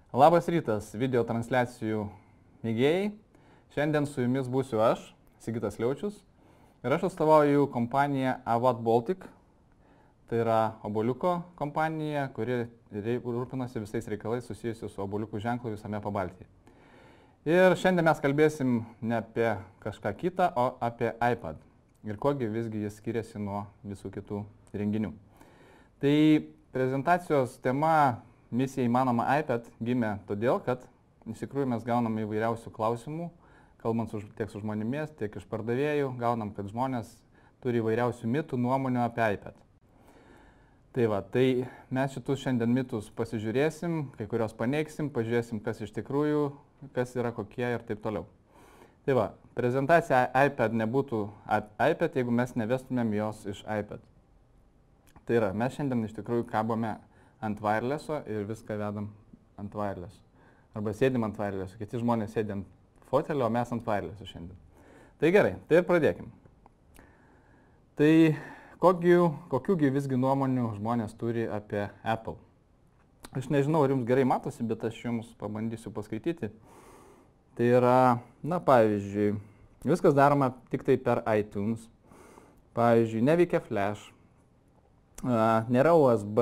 Labas rytas, video transliacijų mėgėjai. Šiandien su jumis būsiu aš, Sigitas Liaučius. Ir aš atstovauju kompaniją Avat Baltic. Tai yra obuoliuko kompanija, kuri rūpinasi visais reikalais susijusius su obuoliukų ženklu visame Pabaltyje. Ir šiandien mes kalbėsim ne apie kažką kitą, o apie iPad. Ir kogi visgi jis skiriasi nuo visų kitų renginių. Tai prezentacijos tema Misija įmanoma iPad gimė todėl, kad iš tikrųjų mes gaunam įvairiausių klausimų, kalbant tiek su žmonėmis, tiek iš pardavėjų, gaunam, kad žmonės turi įvairiausių mitų, nuomonių apie iPad. Tai mes šitus šiandien mitus pasižiūrėsim, kai kurios paneigsim, pažiūrėsim, kas iš tikrųjų, kas yra kokie ir taip toliau. Prezentacija iPad nebūtų iPad, jeigu mes nevestumėm jos iš iPad. Tai yra, mes šiandien iš tikrųjų kabome ant wirelesso ir viską vedam ant wirelesso. Arba sėdim ant wirelesso, kiti žmonės sėdi ant fotelio, o mes ant wirelesso šiandien. Tai gerai, tai ir pradėkim. Tai kokiųgi visgi nuomonių žmonės turi apie Apple? Aš nežinau, ar jums gerai matosi, bet aš jums pabandysiu paskaityti. Tai yra, pavyzdžiui, viskas daroma tik tai per iTunes. Pavyzdžiui, neveikia Flash, nėra USB,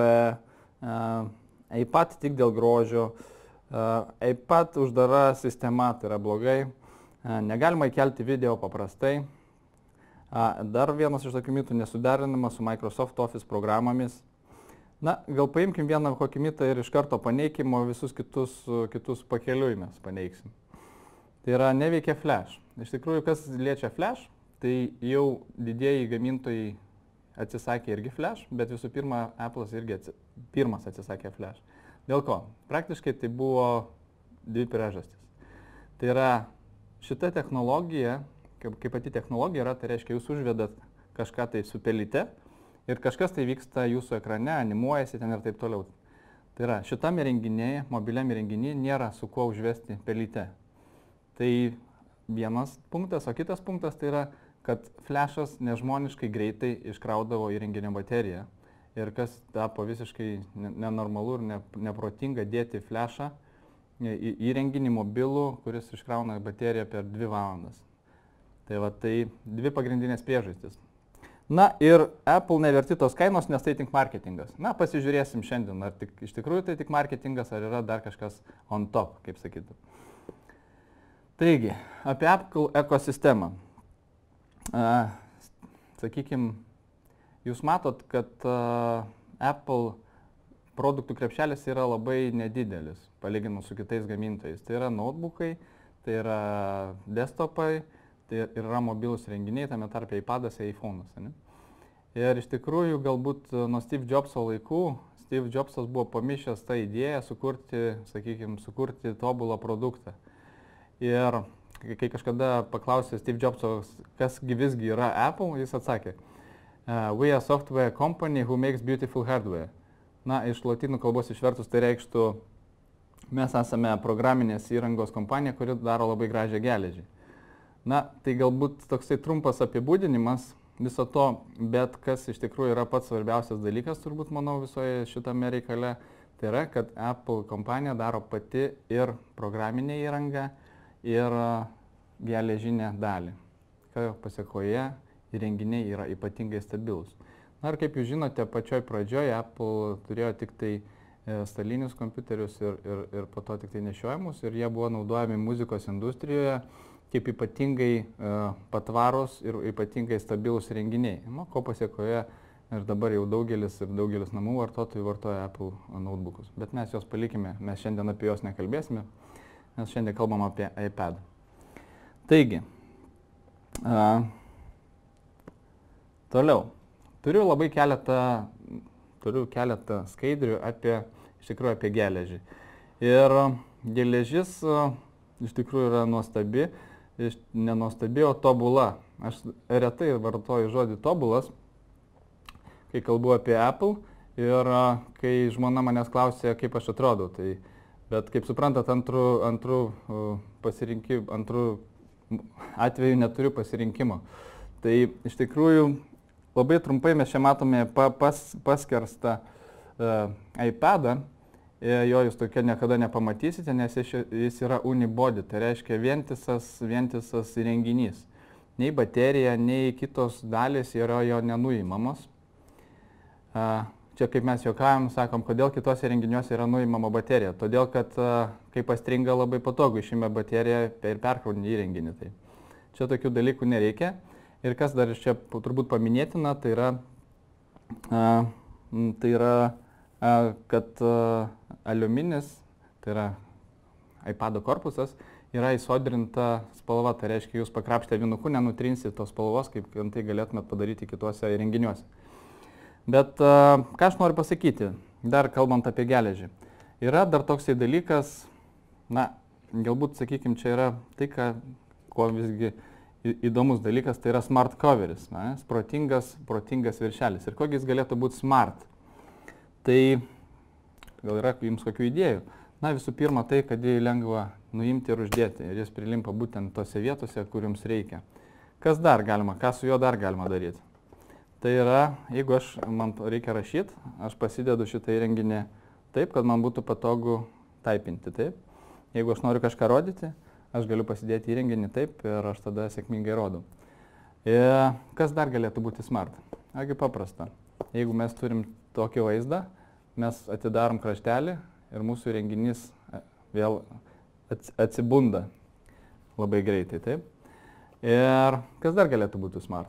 iPad tik dėl grožio, iPad uždara sistema, tai yra blogai, negalima įkelti video paprastai. Dar vienas iš tokių mitų nesuderinamas su Microsoft Office programomis. Gal paimkim vieną kokį mitą ir iš karto paneigim, o visus kitus pakeliui mes paneigsim. Tai yra neveikia Flash. Iš tikrųjų, kas liečia Flash, tai jau didieji gamintojai atsisakė irgi Flash, bet visų pirma, Apple'as irgi pirmas atsisakė Flash. Dėl ko? Praktiškai tai buvo dvi priežastys. Tai yra šita technologija, kaip pati technologija yra, tai reiškia, jūs užvedat kažką tai su pelyte ir kažkas tai vyksta jūsų ekrane, animuojasi ten ir taip toliau. Tai yra, šitam įrenginėje, mobiliam įrenginėje nėra su kuo užvesti pelyte. Tai vienas punktas, o kitas punktas tai yra, kad Flash'as nežmoniškai greitai iškraudavo įrenginio bateriją ir kas tapo visiškai nenormalu ir neprotinga dėti Flash'ą į įrenginį mobilų, kuris iškrauna bateriją per 2 valandas. Tai dvi pagrindinės priežastys. Ir Apple neverti tos kainos, nes tai tik marketingas. Pasižiūrėsim šiandien, ar iš tikrųjų tai tik marketingas, ar yra dar kažkas on top, kaip sakytų. Taigi, apie Apple ekosistemą. Sakykime, jūs matot, kad Apple produktų krepšelis yra labai nedidelis, palyginus su kitais gamintojais. Tai yra notebookai, tai yra desktopai, tai yra mobilūs renginiai, tame tarpe iPadas ir iPhone'as. Ir iš tikrųjų, galbūt nuo Steve Jobso laikų, Steve Jobsas buvo pamišęs tą idėją sukurti tobulą produktą. Ir kai kažkada paklausė Steve Jobsas, kasgi visgi yra Apple, jis atsakė, "We are software company who makes beautiful hardware." Iš lotynų kalbos išvertus tai reikštų, mes esame programinės įrangos kompanija, kuri daro labai gražią geležį. Tai galbūt toksai trumpas apibūdinimas viso to, bet kas iš tikrųjų yra pats svarbiausias dalykas, turbūt manau, visoje šitame reikale, tai yra, kad Apple kompanija daro pati ir programinę įrangą, ir geležinę dalį, kai pasiekoje įrenginiai yra ypatingai stabilus. Ir kaip jūs žinote, pačioj pradžioje Apple turėjo tik tai stalinius kompiuterius ir po to tik tai nešiojimus, ir jie buvo naudojami muzikos industrijoje kaip ypatingai patvarus ir ypatingai stabilus renginiai. Ko pasiekoje ir dabar jau daugelis namų vartotojų vartoja Apple notebookus. Bet mes juos palikime, mes šiandien apie juos nekalbėsime. Mes šiandien kalbam apie iPad. Taigi, toliau. Turiu keletą skaidrių iš tikrųjų apie geležį. Ir geležis iš tikrųjų yra nuostabi, nenuostabi, o tobula. Aš retai vartoju žodį tobulas, kai kalbu apie Apple ir kai žmona manęs klausė, kaip aš atrodau. Bet kaip suprantat, antrų atveju neturiu pasirinkimo. Tai iš tikrųjų labai trumpai mes čia matome paskerstą iPadą jo jūs tokia niekada nepamatysite, nes jis yra unibody, tai reiškia vientisas įrenginys. Nei baterija, nei kitos dalys yra jo nenuimamos. Čia kaip mes juokavom, sakom, kodėl kitose įrenginiuose yra nuimama baterija. Todėl, kad kai pastringa labai patogu, išime bateriją ir perkrauni įrenginį. Tai čia tokių dalykų nereikia. Ir kas dar čia turbūt paminėtina, tai yra kad aliuminis, tai yra iPado korpusas, yra įsodrinta spalva. Tai reiškia, jūs pakrapštę vinuku nenutrinsit tos spalvos, kaip tai galėtumėt padaryti kituose įrenginiuose. Bet ką aš noriu pasakyti, dar kalbant apie geležį. Yra dar toksai dalykas, na, galbūt, sakykime, čia yra tai, ko visgi įdomus dalykas, tai yra smart coveris, protingas viršelis. Ir kokiais galėtų būti smart? Tai gal yra jums kokių idėjų? Na, visų pirma, tai, kad jį lengva nuimti ir uždėti. Ir jis prilimpa būtent tose vietose, kur jums reikia. Kas dar galima? Ką su juo dar galima daryti? Tai yra, jeigu man reikia rašyti, aš pasidedu šitą įrenginį taip, kad man būtų patogu taipinti. Taip. Jeigu aš noriu kažką rodyti, aš galiu pasidėti įrenginį taip ir aš tada sėkmingai rodau. Ir kas dar galėtų būti smart? Agi paprasta. Jeigu mes turim tokį vaizdą, mes atidarom kraštelį ir mūsų įrenginys vėl atsibunda labai greitai. Taip. Ir kas dar galėtų būti smart?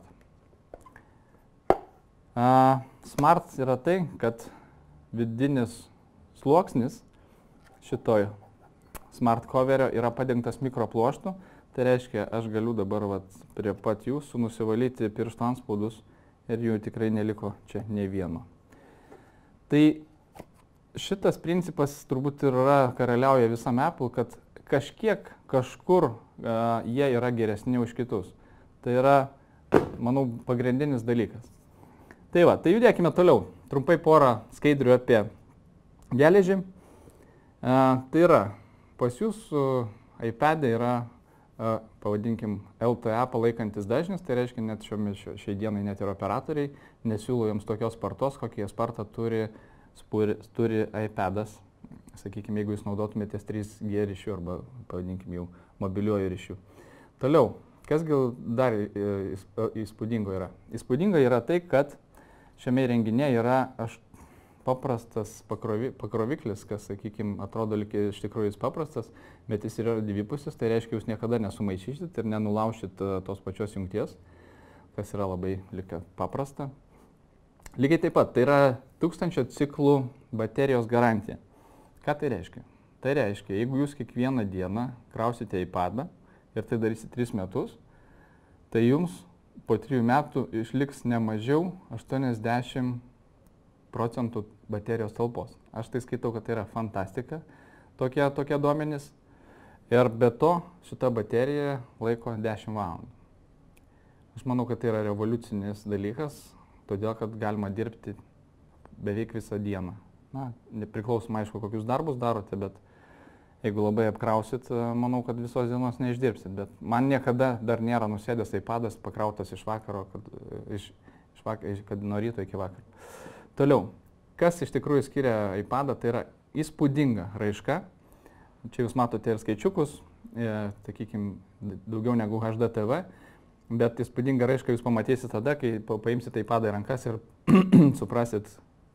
Smart yra tai, kad vidinis sluoksnis šitoj smart coverio yra padengtas mikropluoštu. Tai reiškia, aš galiu dabar prie pat jūsų nusivalyti pirštų antspaudus ir jų tikrai neliko čia nei vieno. Tai šitas principas turbūt ir karaliauja visam Apple, kad kažkur jie yra geresni už kitus. Tai yra, manau, pagrindinis dalykas. Tai judėkime toliau. Trumpai porą skaidrių apie geležį. Tai yra, pas jūsų iPad'e yra, pavadinkim, LTA palaikantis dažnis, tai reiškia, net šiai dienai net ir operatoriai nesiūlo jums tokios spartos, kokie spartą turi iPad'as. Sakykime, jeigu jūs naudotumėtės 3G ryšiu arba, pavadinkim, jau mobiliuoju ryšiu. Toliau, kas gal dar įspūdingo yra? Įspūdinga yra tai, kad šiame įrenginėje yra paprastas pakroviklis, kas, sakykime, atrodo lyg iš tikrųjų jis paprastas, bet jis yra dvipusis, tai reiškia, jūs niekada nesumaišysit ir nenulaušit tos pačios jungties, kas yra labai lyg paprasta. Lygiai taip pat, tai yra 1000 ciklų baterijos garantija. Ką tai reiškia? Tai reiškia, jeigu jūs kiekvieną dieną krausite iPad'ą ir tai darysit 3 metus, tai jums po 3 metų išliks ne mažiau 80% baterijos talpos. Aš tai skaitau, kad tai yra fantastika, tokie duomenys. Ir be to šita baterija laiko 10 valandų. Aš manau, kad tai yra revoliucinis dalykas, todėl kad galima dirbti beveik visą dieną. Na, nepriklausomai aišku, kokius darbus darote, bet jeigu labai apkrausit, manau, kad visos dienos neišdirbsit. Bet man niekada dar nėra nusėdęs iPad'as pakrautas iš vakaro, kad nuo ryto iki vakaro. Toliau, kas iš tikrųjų skiria iPad'ą, tai yra įspūdinga raiška. Čia jūs matote ir skaičiukus, sakykime, daugiau negu HD TV, bet įspūdinga raiška jūs pamatysit tada, kai paimsite iPad'ą į rankas ir suprasit,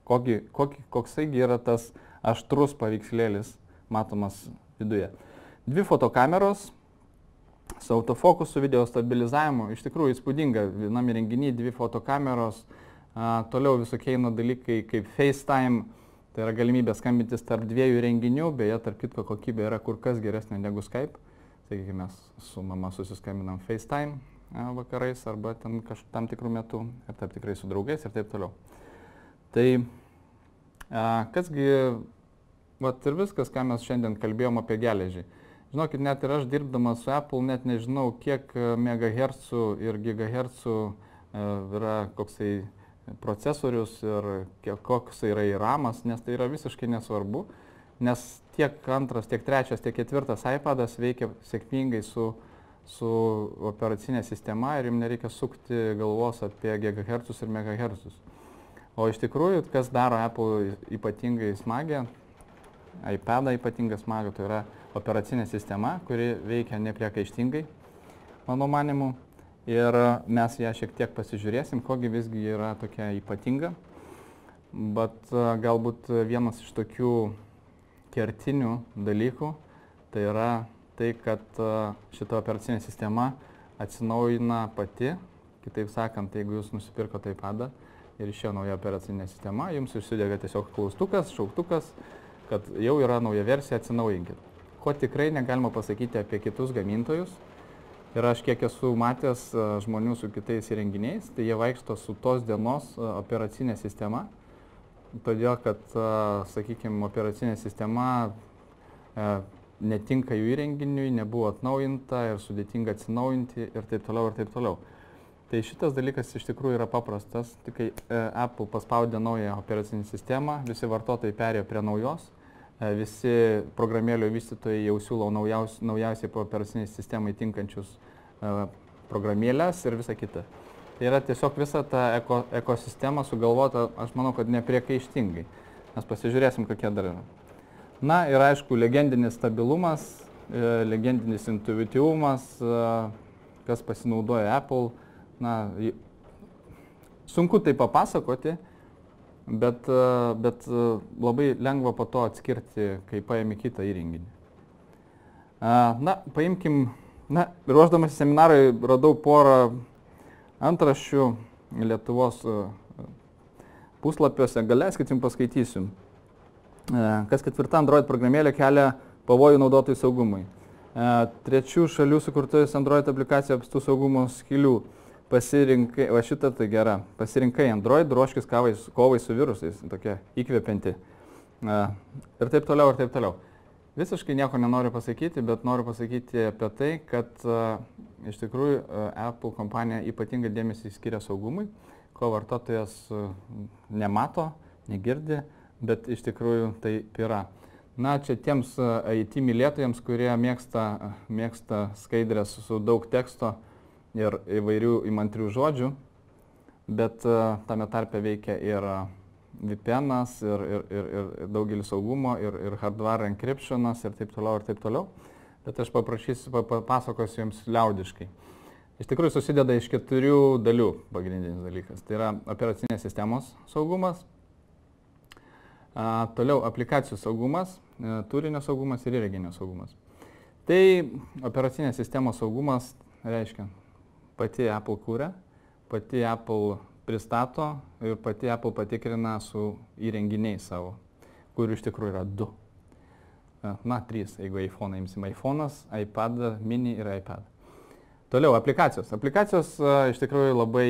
koksai yra tas aštrus paveikslėlis matomas viduje. 2 fotokameros su autofokusu, video stabilizavimu, iš tikrųjų įspūdinga. Vienam įrenginyje 2 fotokameros, toliau visokie dalykai kaip FaceTime, tai yra galimybė skambintis tarp 2 įrenginių, beje, tarp kitko kokybė yra kur kas geresnė negu Skype. Sakykime, mes su mama susiskambinam FaceTime vakarais arba tam tikrų metų ir taip tikrai su draugais ir taip toliau. Tai kasgi, ir viskas, ką mes šiandien kalbėjom apie geležį. Žinokit, net ir aš dirbdamas su Apple net nežinau, kiek megahercų ir gigahercų yra koksai procesorius ir koks yra RAM'as, nes tai yra visiškai nesvarbu, nes tiek 2, tiek 3, tiek 4 iPad'as veikia sėkmingai su operacinė sistema ir jums nereikia sukti galvos apie gigahercus ir megahercus. O iš tikrųjų, kas daro Apple ypatingai smagią, iPadą ypatingai smagų, tai yra operacinė sistema, kuri veikia nepriekaištingai, mano manimu. Ir mes ją šiek tiek pasižiūrėsim, kogi visgi yra tokia ypatinga. Bet galbūt vienas iš tokių kertinių dalykų, tai yra tai, kad šita operacinė sistema atsinaujina pati. Kitaip sakant, jeigu jūs nusipirkote iPadą ir išėjo nauja operacinė sistema, jums užsidega tiesiog klaustukas, šauktukas, kad jau yra nauja versija, atsinaujinkit. Ko tikrai negalima pasakyti apie kitus gamintojus. Ir aš kiek esu matęs žmonių su kitais įrenginiais, tai jie vaikšto su tos dienos operacinė sistema, todėl kad, sakykime, operacinė sistema netinka jų įrenginiui, nebuvo atnaujinta ir sudėtinga atsinaujinti ir taip toliau ir taip toliau. Tai šitas dalykas iš tikrųjų yra paprastas, tik kai Apple paspaudė naują operacinę sistemą, visi vartotojai perėjo prie naujos, visi programėlių vystytojai jau siūlo naujausiai operacinei sistemai tinkančius programėlės ir visa kita. Tai yra tiesiog visa ta ekosistema sugalvota, aš manau, kad nepriekaištingai. Mes pasižiūrėsim, kokie dar yra. Na ir aišku, legendinis stabilumas, legendinis intuityvumas, kas pasinaudoja Apple. Na, sunku tai papasakoti, bet labai lengva po to atskirti, kai paėmė kitą įrenginį. Na, paimkim, ruoždamas seminarui radau porą antraščių Lietuvos puslapiuose, galėskit jums paskaitysiu. Kas ketvirta Android programėlė kelia pavojų naudotojų saugumui. Trečių šalių sukurtojus Android aplikacijų apstų saugumo skylių. Pasirinkai, va šitą tai gera, pasirinkai Android, ruoškis kovai su virusais, tokia įkvepianti. Ir taip toliau, ir taip toliau. Visiškai nieko nenoriu pasakyti, bet noriu pasakyti apie tai, kad iš tikrųjų Apple kompanija ypatingą dėmesį skiria saugumui, ko vartotojas nemato, negirdi, bet iš tikrųjų tai yra. Na, čia tiems IT mylėtojams, kurie mėgsta skaidrės su daug teksto ir įvairių įmantrių žodžių, bet tame tarpe veikia ir VPN'as, ir daugelis saugumo, ir hardware encryption'as ir taip toliau, ir taip toliau. Bet aš papasakosiu jums liaudiškai. Iš tikrųjų susideda iš 4 dalių pagrindinis dalykas. Tai yra operacinės sistemos saugumas, toliau aplikacijų saugumas, turinio saugumas ir įrenginio saugumas. Tai operacinės sistemos saugumas reiškia, pati Apple kūrė, pati Apple pristato ir pati Apple patikrina su įrenginiais savo, kurių iš tikrųjų yra 2. Na, 3, jeigu iPhone imsim. iPhone'as, iPad mini ir iPad. Toliau, aplikacijos. Aplikacijos iš tikrųjų labai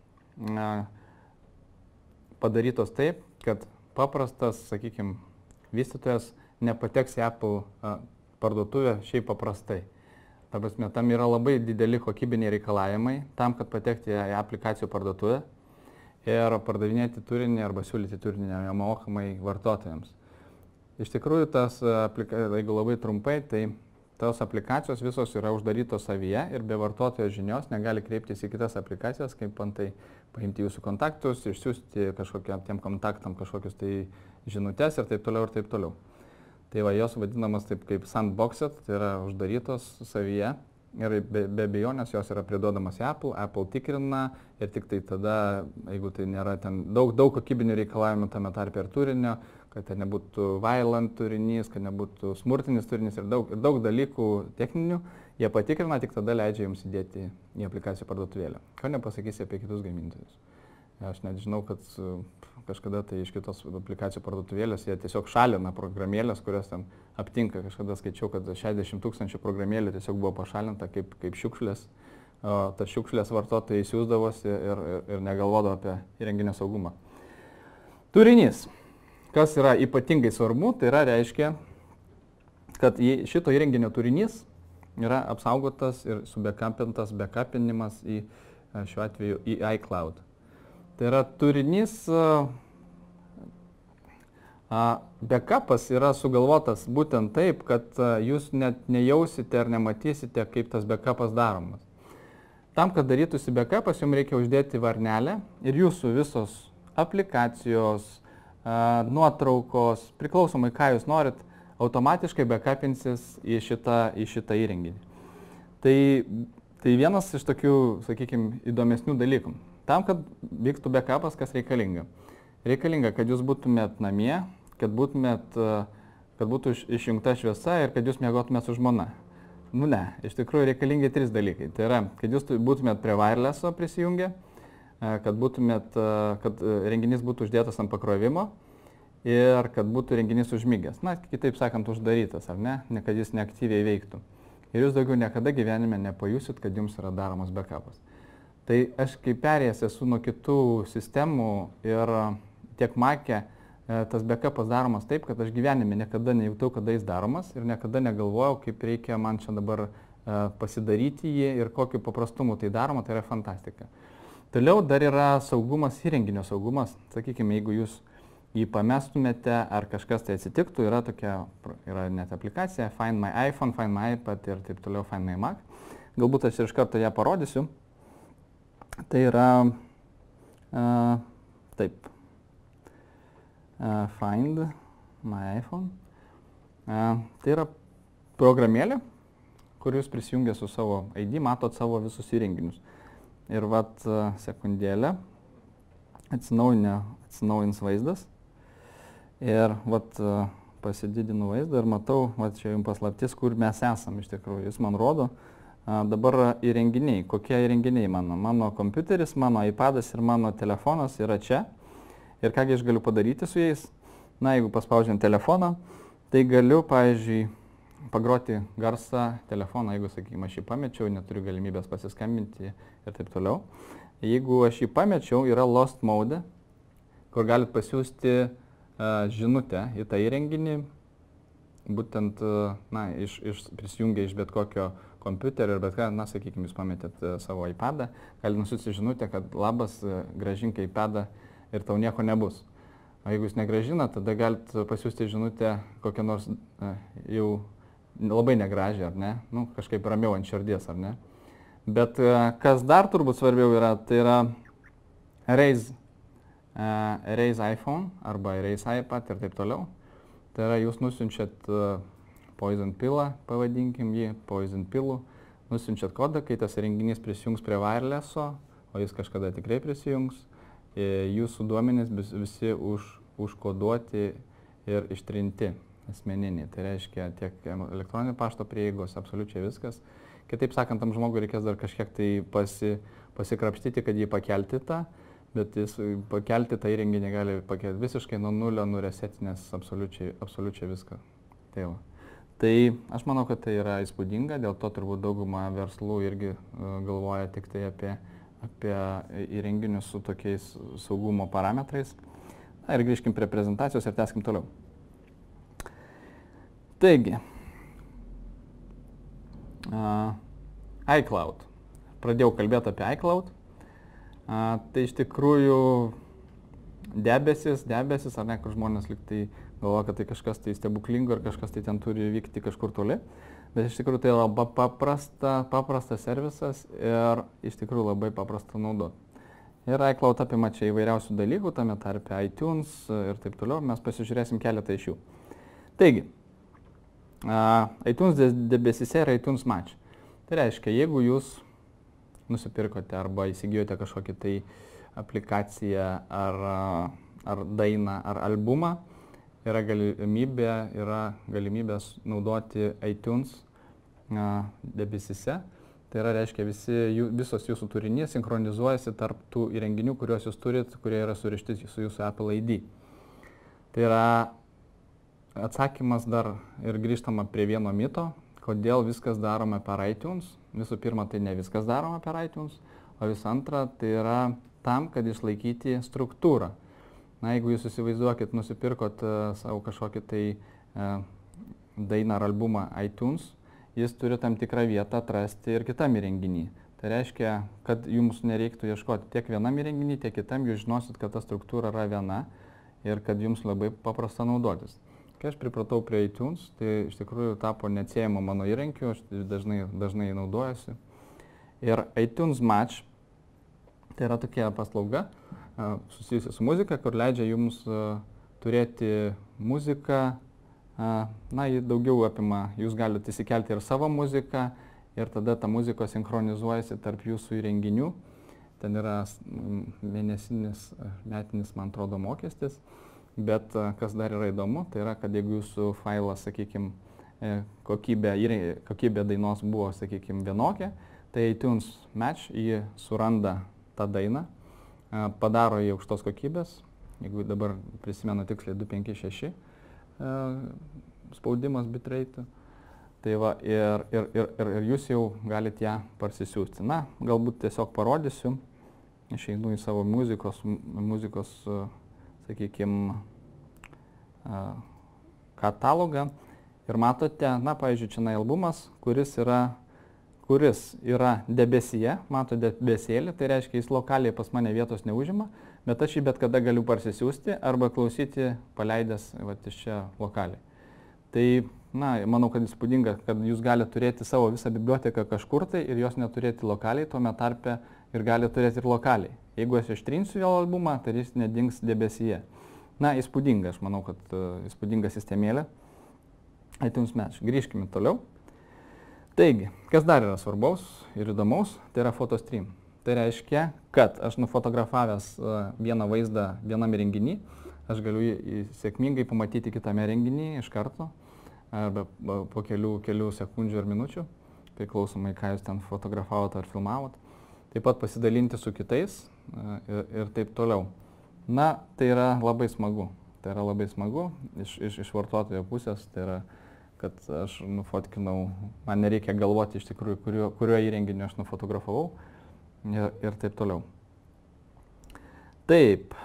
padarytos taip, kad paprastas, sakykime, vystytojas nepateks į Apple parduotuvę šiaip paprastai. Ta prasme, tam yra labai dideli kokybiniai reikalavimai tam, kad patekti į aplikacijų parduotuvę ir pardavinėti turinį arba siūlyti turinį nemokamai vartotojams. Iš tikrųjų, jeigu labai trumpai, tai tos aplikacijos visos yra uždarytos savyje ir be vartotojo žinios negali kreiptis į kitas aplikacijas, kaip antai paimti jūsų kontaktus, išsiųsti kažkokiam tiem kontaktam kažkokius tai žinutes ir taip toliau ir taip toliau. Tai va, jos vadinamas taip kaip sandboxed, tai yra uždarytos savyje ir be abejonės jos yra priduodamas į Apple tikrina ir tik tai tada, jeigu tai nėra ten daug kokybinių reikalavimų tame tarpe ir turinio, kad ten nebūtų violent turinys, kad nebūtų smurtinis turinys ir daug dalykų techninių, jie patikrina, tik tada leidžia jums įdėti į aplikacijų parduotuvėlę. Ko nepasakysi apie kitus gamintojus. Aš net žinau, kad kažkada tai iš kitos aplikacijų parduotuvėlės jie tiesiog šalina programėlės, kurias ten aptinka. Kažkada skaičiau, kad 60 000 programėlių tiesiog buvo pašalinta kaip šiukšlės. O tas šiukšlės vartotojai siųsdavosi ir negalvodavo apie įrenginio saugumą. Turinys. Kas yra ypatingai svarbu, tai yra reiškia, kad šito įrenginio turinys yra apsaugotas ir subekapinimas į šiuo atveju į iCloud. Tai yra turinys, backupas yra sugalvotas būtent taip, kad jūs net nejausite ar nematysite, kaip tas backupas daromas. Tam, kad darytųsi backupas, jums reikia uždėti varnelę ir jūsų visos aplikacijos, nuotraukos, priklausomai ką jūs norit, automatiškai backupinsis į šitą įrenginį. Tai vienas iš tokių, sakykime, įdomesnių dalykų. Tam, kad vyktų backupas, kas reikalinga? Reikalinga, kad jūs būtumėt namie, kad būtų išjungta šviesa ir kad jūs miegotumėt su žmona. Nu ne, iš tikrųjų reikalingi 3 dalykai. Tai yra, kad jūs būtumėt prie wirelesso prisijungę, kad renginys būtų uždėtas ant pakrovimo ir kad būtų renginys užmygęs. Na, kitaip sakant, uždarytas, ar ne, kad jis neaktyviai veiktų. Ir jūs daugiau niekada gyvenime nepajusit, kad jums yra daromas backupas. Tai aš kaip perėjęs esu nuo kitų sistemų ir tiek Mac'e tas backupas daromas taip, kad aš gyvenime niekada nejautau, kada jis daromas ir niekada negalvojau, kaip reikia man čia dabar pasidaryti jį ir kokiu paprastumu tai daroma, tai yra fantastika. Toliau dar yra saugumas, įrenginio saugumas. Sakykime, jeigu jūs jį pamestumėte ar kažkas tai atsitiktų, yra net aplikacija Find My iPhone, Find My iPad ir taip toliau Find My Mac. Galbūt aš iš karto ją parodysiu. Tai yra taip. Find My iPhone. Tai yra programėlė, kur jūs prisijungę su savo ID, matot savo visus įrenginius. Ir sekundėlę atsinaujins vaizdas. Ir pasididinu vaizdą ir matau, čia jums paslaptis, kur mes esam iš tikrųjų. Jis man rodo dabar įrenginiai. Kokie įrenginiai mano? Mano kompiuteris, mano iPadas ir mano telefonas yra čia. Ir kągi aš galiu padaryti su jais? Na, jeigu paspaudžiam telefoną, tai galiu, pavyzdžiui, pagroti garsą telefoną, jeigu, sakykime, aš jį pamečiau, neturiu galimybės pasiskambinti ir taip toliau. Jeigu aš jį pamečiau, yra Lost Mode, kur galit pasiųsti žinutę į tą įrenginį, būtent, prisijungia iš bet kokio kompiuterio ir bet ką, sakykime, jūs pametėt savo iPadą, galit nusiųsti žinutę, kad labas, grąžink iPadą ir tau nieko nebus. O jeigu jūs negrąžinat, tada galit pasiųsti žinutę kokią nors jau labai negražią, ar ne? Nu, kažkaip ramiau ant širdies, ar ne? Bet kas dar turbūt svarbiau yra, tai yra Erase iPhone arba Erase iPad ir taip toliau. Tai yra, jūs nusiunčiat Poison Pill, pavadinkim jį, Poison Pill, nusiunčiat kodą, kai tas įrenginys prisijungs prie wirelesso, o jis kažkada tikrai prisijungs, jūsų duomenys visi užkoduoti ir ištrinti asmeniniai. Tai reiškia tiek elektroninio pašto prieigos, absoliučiai viskas. Kitaip sakant, tam žmogui reikės dar kažkiek tai pasikrapštyti, kad jį pakelti tą, bet jis pakelti tą įrenginį gali pakelti visiškai nuo nulio, nuresetinės absoliučiai viską. Tai aš manau, kad tai yra įspūdinga, dėl to turbūt dauguma verslų irgi galvoja tik tai apie įrenginius su tokiais saugumo parametrais. Na ir grįžkim prie prezentacijos ir tęskim toliau. Taigi, iCloud. Pradėjau kalbėti apie iCloud. Tai iš tikrųjų debesis, ar ne, kur žmonės liktai galvoja, kad tai kažkas tai stebuklingo ir kažkas tai ten turi vykti kažkur toli. Bet iš tikrųjų tai yra paprastas servisas ir iš tikrųjų labai paprasta naudoti. Ir iCloud apima čia įvairiausių dalykų, tame tarpe iTunes ir taip toliau. Mes pasižiūrėsim keletą iš jų. Taigi, iTunes debesyse yra iTunes Match. Tai reiškia, jeigu jūs nusipirkote arba įsigijote kažkokį tai aplikaciją ar dainą ar albumą, yra galimybės naudoti iTunes debesyse. Tai yra, reiškia, visos jūsų turinys sinchronizuojasi tarp tų įrenginių, kuriuos jūs turit, kurie yra surišti su jūsų Apple ID. Tai yra atsakymas dar ir grįžtama prie vieno mito, kodėl viskas daroma per iTunes. Visų pirma, tai ne viskas daroma per iTunes, o visų antra, tai yra tam, kad išlaikyti struktūrą. Na, jeigu jūs įsivaizduokit, nusipirkot savo kažkokį tai dainą ar albumą iTunes, jis turi tam tikrą vietą atrasti ir kitam įrenginį. Tai reiškia, kad jums nereiktų ieškoti tiek vienam įrenginį, tiek kitam, jūs žinosit, kad ta struktūra yra viena ir kad jums labai paprasta naudotis. Kai aš pripratau prie iTunes, tai iš tikrųjų tapo neatsiejama mano įrankiu, aš dažnai naudojuosi. Ir iTunes Match tai yra tokia paslauga susijusi su muzika, kur leidžia jums turėti muziką Na, jį daugiau apima, jūs galite įsikelti ir savo muziką ir tada ta muzika sinchronizuojasi tarp jūsų įrenginių. Ten yra mėnesinis, metinis, man atrodo, mokestis. Bet kas dar yra įdomu, tai yra, kad jeigu jūsų failas, sakykime, kokybė dainos buvo, sakykime, vienokia, tai iTunes Match jį suranda tą dainą, padaro jį aukštos kokybės, jeigu dabar prisimenu tiksliai 256 spaudimas bitrate. Tai va, ir jūs jau galite ją parsisiųsti. Na, galbūt tiesiog parodysiu. Išeinu į savo muzikos sakykime, katalogą. Ir matote, na, pavyzdžiui, čia albumas, kuris yra debesyje, mato debesėlį, tai reiškia, jis lokaliai pas mane vietos neužima, bet aš jį bet kada galiu parsisiųsti arba klausyti paleidęs iš čia lokaliai. Tai, na, manau, kad įspūdinga, kad jūs galite turėti savo visą biblioteką kažkur tai ir jos neturėti lokaliai, tuome tarpe ir gali turėti ir lokaliai. Jeigu aš ištrinsiu vėl albumą, tai jis nedings debesyje. Na, įspūdinga, aš manau, kad įspūdinga sistemėlė. iTunes Match. Grįžkime toliau. Taigi, kas dar yra svarbaus ir įdomaus, tai yra photostream. Tai reiškia, kad aš nufotografavęs vieną vaizdą viename renginį, aš galiu jį sėkmingai pamatyti kitame renginį iš karto, arba po kelių sekundžių ar minučių, priklausomai, ką jūs ten fotografavot ar filmavot. Taip pat pasidalinti su kitais ir taip toliau. Na, tai yra labai smagu. Tai yra labai smagu iš vartotojo pusės, tai yra, kad aš nufotkinau, man nereikia galvoti iš tikrųjų, kuriuo įrenginiu aš nufotografavau ir taip toliau. Taip.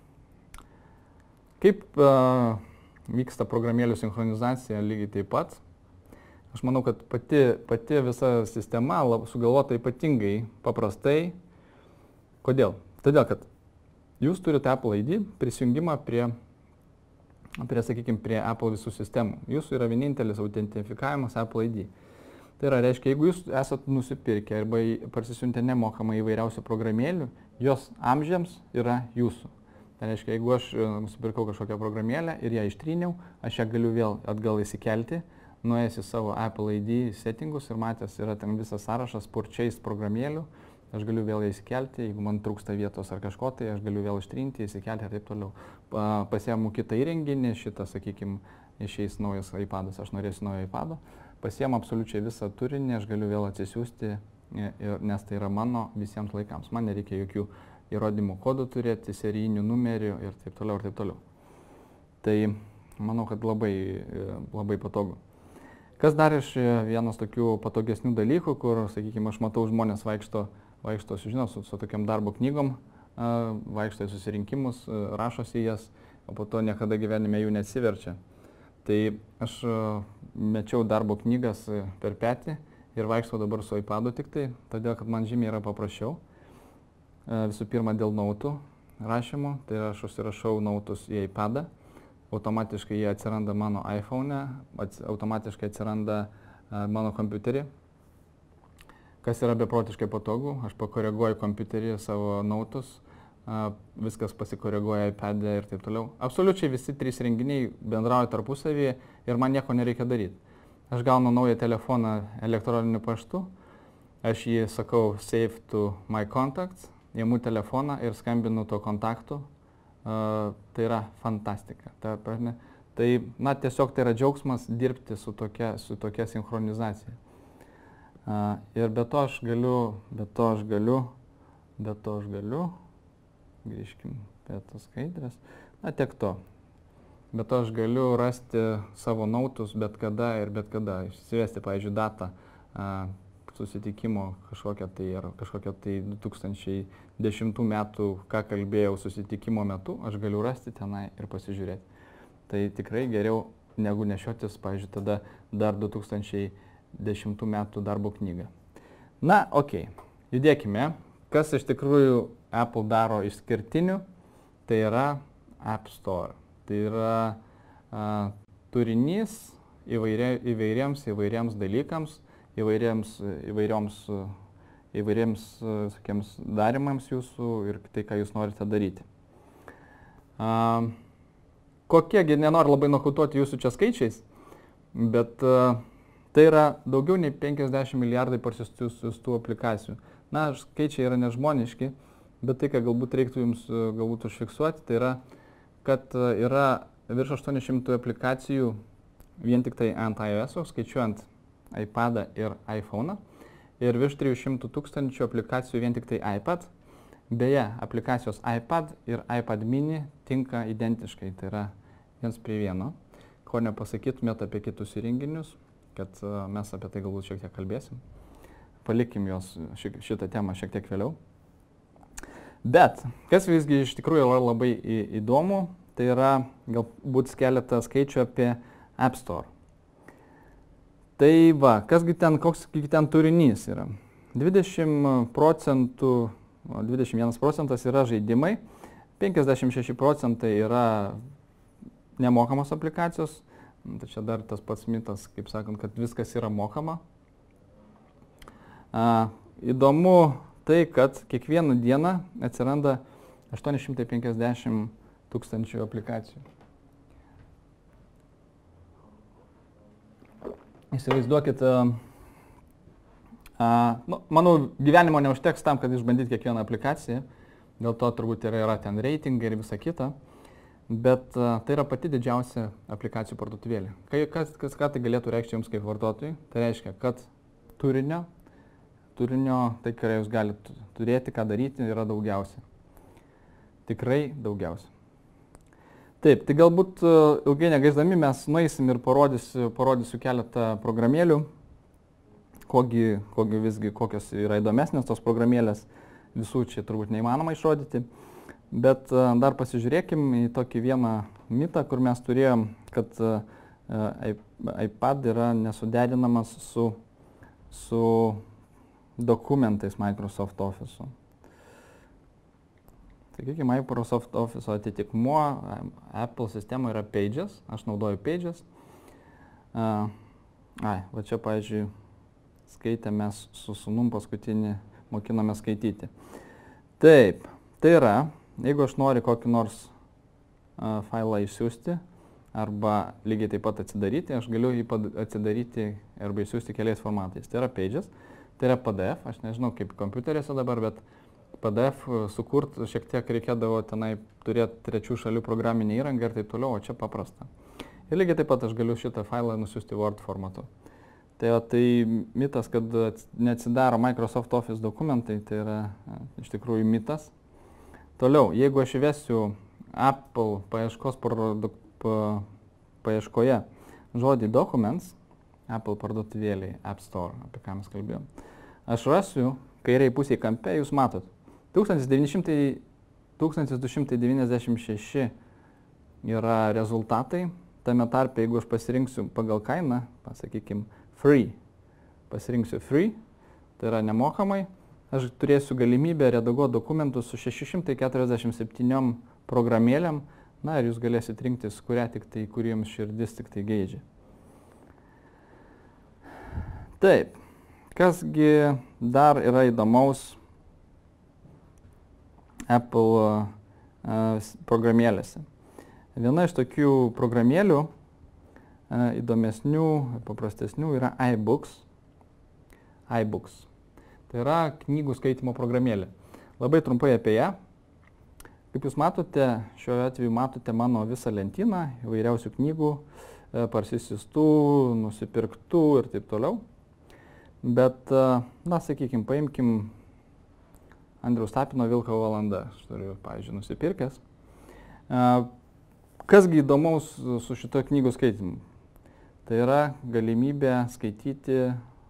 Kaip vyksta programėlių sinchronizacija lygiai taip pat. Aš manau, kad pati visa sistema sugalvota ypatingai paprastai. Kodėl? Todėl, kad jūs turite Apple ID prisijungimą prie sakykime, prie Apple visų sistemų. Jūsų yra vienintelis autentifikavimas Apple ID. Tai yra, reiškia, jeigu jūs esat nusipirkę arba parsisiuntę nemokamai įvairiausių programėlių, jos amžiams yra jūsų. Tai reiškia, jeigu aš nusipirkau kažkokią programėlę ir ją ištryniau, aš ją galiu vėl atgal įsikelti, nuėjęs į savo Apple ID settingus ir matęs yra ten visas sąrašas purchase programėlių, aš galiu vėl ją įsikelti, jeigu man trūksta vietos ar kažko, tai aš galiu vėl ištrinti, įsikelti ir taip toliau. Pasiemu kitą įrenginį, šitą, sakykime, išeis naujas iPadas, aš norėsiu naujo iPado, pasiemu absoliučiai visą turinį, aš galiu vėl atsisiųsti, nes tai yra mano visiems laikams. Man nereikia jokių įrodymų kodų turėti, serijinių numerių ir taip toliau ir taip toliau. Tai manau, kad labai patogu. Kas dar iš vienas tokių patogesnių dalykų, kur, sakykime, aš matau žmonės vaikšto, žinot, su tokiam darbo knygom, vaikšto į susirinkimus, rašosi jas, o po to niekada gyvenime jų neatsiverčia. Tai aš mečiau darbo knygas per petį ir vaikštau dabar su iPadu tik tai, todėl, kad man žymiai yra paprasčiau. Visų pirma, dėl nautų rašymo, tai aš užsirašau nautus į iPadą. Automatiškai jie atsiranda mano iPhone, automatiškai atsiranda mano kompiuterį, kas yra beprotiškai patogu. Aš pakoreguoju kompiuterį savo nautus, viskas pasikoreguoja iPad'e ir taip toliau. Absoliučiai visi trys renginiai bendrauja tarpusavyje ir man nieko nereikia daryti. Aš gaunu naują telefoną elektroniniu paštu, aš jį sakau save to my contacts, imu telefoną ir skambinu tuo kontaktu. Tai yra fantastika. Tai, na, tiesiog tai yra džiaugsmas dirbti su tokia sinchronizacija. Ir be to aš galiu, grįžkim prie tos skaidrės, na, tiek to. Be to aš galiu rasti savo nautus bet kada ir bet kada. Išsivesti, pavyzdžiui, datą susitikimo kažkokią tai 2010 metų, ką kalbėjau susitikimo metu, aš galiu rasti tenai ir pasižiūrėti. Tai tikrai geriau negu nešiotis, pavyzdžiui, tada dar 2010 metų darbo knygą. Na, okei, judėkime. Kas iš tikrųjų Apple daro išskirtiniu, tai yra App Store. Tai yra turinys įvairiems dalykams, įvairiems sakėms, darimams jūsų ir tai, ką jūs norite daryti. kokiegi, nenoriu labai nokautuoti jūsų čia skaičiais, bet tai yra daugiau nei 50 milijardai parsisiųstų aplikacijų. Na, skaičiai yra nežmoniški, bet tai, ką galbūt reiktų jums galbūt užfiksuoti, tai yra, kad yra virš 800 aplikacijų vien tik tai ant iOS, skaičiuojant iPadą ir iPhone'ą, ir virš 300 000 aplikacijų vien tik tai iPad. Beje, aplikacijos iPad ir iPad mini tinka identiškai, tai yra 1:1, ko nepasakytumėt apie kitus įrenginius, kad mes apie tai galbūt šiek tiek kalbėsim. Palikim šitą temą šiek tiek vėliau. Bet, kas visgi iš tikrųjų yra labai įdomu, tai yra galbūt keletą skaičių apie App Store. Tai va, koks ten turinys yra. 21 procentas yra žaidimai, 56 procentai yra nemokamos aplikacijos. Tai čia dar tas pats mitas, kaip sakant, kad viskas yra mokama. Įdomu tai, kad kiekvieną dieną atsiranda 850 000 aplikacijų. Įsivaizduokit, manau, gyvenimo neužteks tam, kad išbandyti kiekvieną aplikaciją, dėl to turbūt yra ten reitingai ir visa kita, bet tai yra pati didžiausia aplikacijų parduotuvėlė. Ką tai galėtų reikšti jums kaip vartotojui? Tai reiškia, kad turinio, tai ką jūs galite turėti, ką daryti, yra daugiausia. Tikrai daugiausia. Taip, tai galbūt ilgai negaizdami mes nueisim ir parodysiu keletą programėlių, kokios yra įdomesnės tos programėlės, visų čia turbūt neįmanoma išrodyti, bet dar pasižiūrėkim į tokį vieną mitą, kur mes turėjom, kad iPad yra nesuderinamas su dokumentais Microsoft Office'u. Sakykime, Microsoft Office atitikmuo Apple sistemoje yra Pages, aš naudoju Pages. Va čia, pavyzdžiui, skaitėme su sūnum paskutinį, mokinome skaityti. Taip, tai yra, jeigu aš noriu kokį nors failą išsiųsti arba lygiai taip pat atsidaryti, aš galiu jį atsidaryti arba išsiųsti keliais formatais. Tai yra Pages, tai yra PDF, aš nežinau kaip kompiuteriuose dabar, bet PDF sukurt šiek tiek reikėdavo tenai turėti trečių šalių programinę įrangą ir taip toliau, o čia paprasta. Ir lygiai taip pat aš galiu šitą failą nusiųsti Word formatu. Tai mitas, kad neatsidaro Microsoft Office dokumentai, tai yra iš tikrųjų mitas. Toliau, jeigu aš įvesiu Apple paieškoje žodį Documents, Apple parduotuvėliai, App Store, apie ką mes kalbėjom, aš rasiu kairiai pusėje kampe, jūs matot, 1296 yra rezultatai, tame tarpe, jeigu aš pasirinksiu pagal kainą, pasakykime, free, pasirinksiu free, tai yra nemokamai, aš turėsiu galimybę redaguoti dokumentus su 647 programėlėm, na ir jūs galėsit rinktis, kurį jums širdis tik tai geidžia. Taip, kasgi dar yra įdomaus Apple programėlėse. Viena iš tokių programėlių įdomesnių, paprastesnių yra iBooks. Tai yra knygų skaitimo programėlė. Labai trumpai apie ją. Kaip jūs matote, šiuo atveju matote mano visą lentyną įvairiausių knygų, parsisiųstų, nusipirktų ir taip toliau. Bet, na, sakykime, paimkim Andriaus Tapino Vilko valanda, aš turiu, pavyzdžiui, nusipirkęs. Kasgi įdomaus su šito knygų skaitimu? Tai yra galimybė skaityti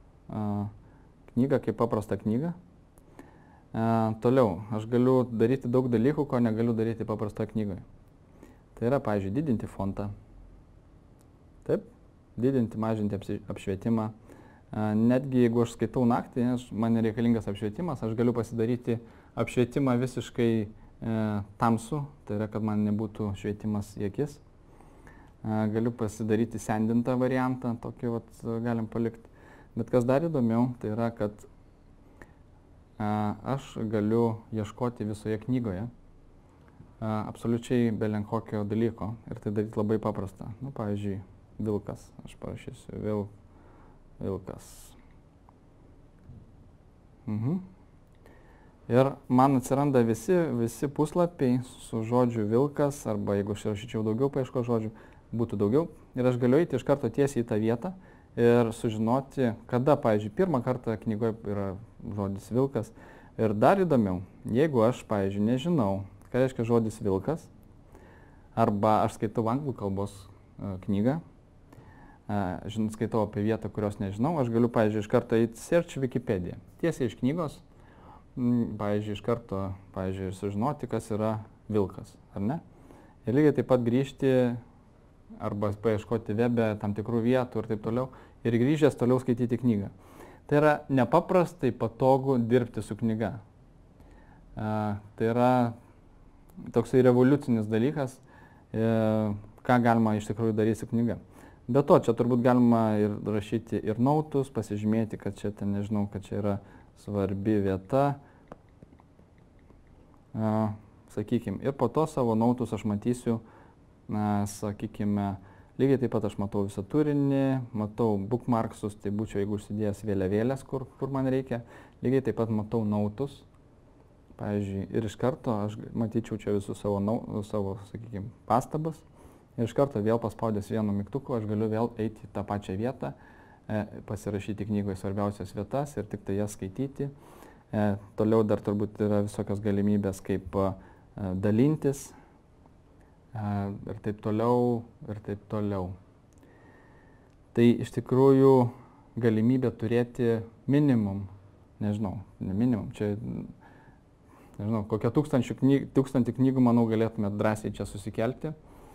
knygą kaip paprastą knygą. Toliau, aš galiu daryti daug dalykų, ko negaliu daryti paprastoje knygoje. Tai yra, pavyzdžiui, didinti fontą. Taip, didinti, mažinti apšvietimą. Netgi jeigu aš skaitau naktį, man reikalingas apšvietimas, aš galiu pasidaryti apšvietimą visiškai tamsų, tai yra, kad man nebūtų švietimas į akis. Galiu pasidaryti sendintą variantą, tokį galim palikti. Bet kas dar įdomiau, tai yra, kad aš galiu ieškoti visoje knygoje absoliučiai belenkokio dalyko ir tai daryti labai paprasta. Nu, pavyzdžiui, vilkas. Aš parašysiu vilkas. Ir man atsiranda visi puslapiai su žodžiu vilkas, arba jeigu aš rašyčiau daugiau paieško žodžių, būtų daugiau. Ir aš galiu eiti iš karto tiesiai į tą vietą ir sužinoti, kada, pavyzdžiui, pirmą kartą knygoje yra žodis vilkas. Ir dar įdomiau, jeigu aš, pavyzdžiui, nežinau, ką reiškia žodis vilkas, arba aš skaitau anglų kalbos knygą, skaitau apie vietą, kurios nežinau, aš galiu, pavyzdžiui, iš karto eiti search Wikipedia. Tiesiai iš knygos, pavyzdžiui, iš karto, pavyzdžiui, sužinoti, kas yra vilkas, ar ne? Ir lygiai taip pat grįžti arba paieškoti webe tam tikrų vietų ir taip toliau ir grįžęs toliau skaityti knygą. Tai yra nepaprastai patogu dirbti su knyga. Tai yra toksai revoliucinis dalykas, ką galima iš tikrųjų daryti su knyga. Be to, čia turbūt galima ir rašyti ir nautus, pasižymėti, kad čia, nežinau, kad čia yra svarbi vieta. Sakykime, ir po to savo nautus aš matysiu, sakykime, lygiai taip pat aš matau visą turinį, matau bookmarksus, tai būčiau, jeigu užsidėjęs vėliavėlės, kur man reikia, lygiai taip pat matau nautus, pavyzdžiui, ir iš karto aš matyčiau čia visus savo, sakykime, pastabas, ir iš karto vėl paspaudęs vienu mygtuku aš galiu vėl eiti į tą pačią vietą, pasirašyti knygoje svarbiausias vietas ir tik tai jas skaityti. Toliau dar turbūt yra visokios galimybės, kaip dalintis ir taip toliau, ir taip toliau. Tai iš tikrųjų galimybė turėti minimum, nežinau, ne minimum, čia, nežinau, kokią 1000 knygų, manau, galėtume drąsiai čia susikelti.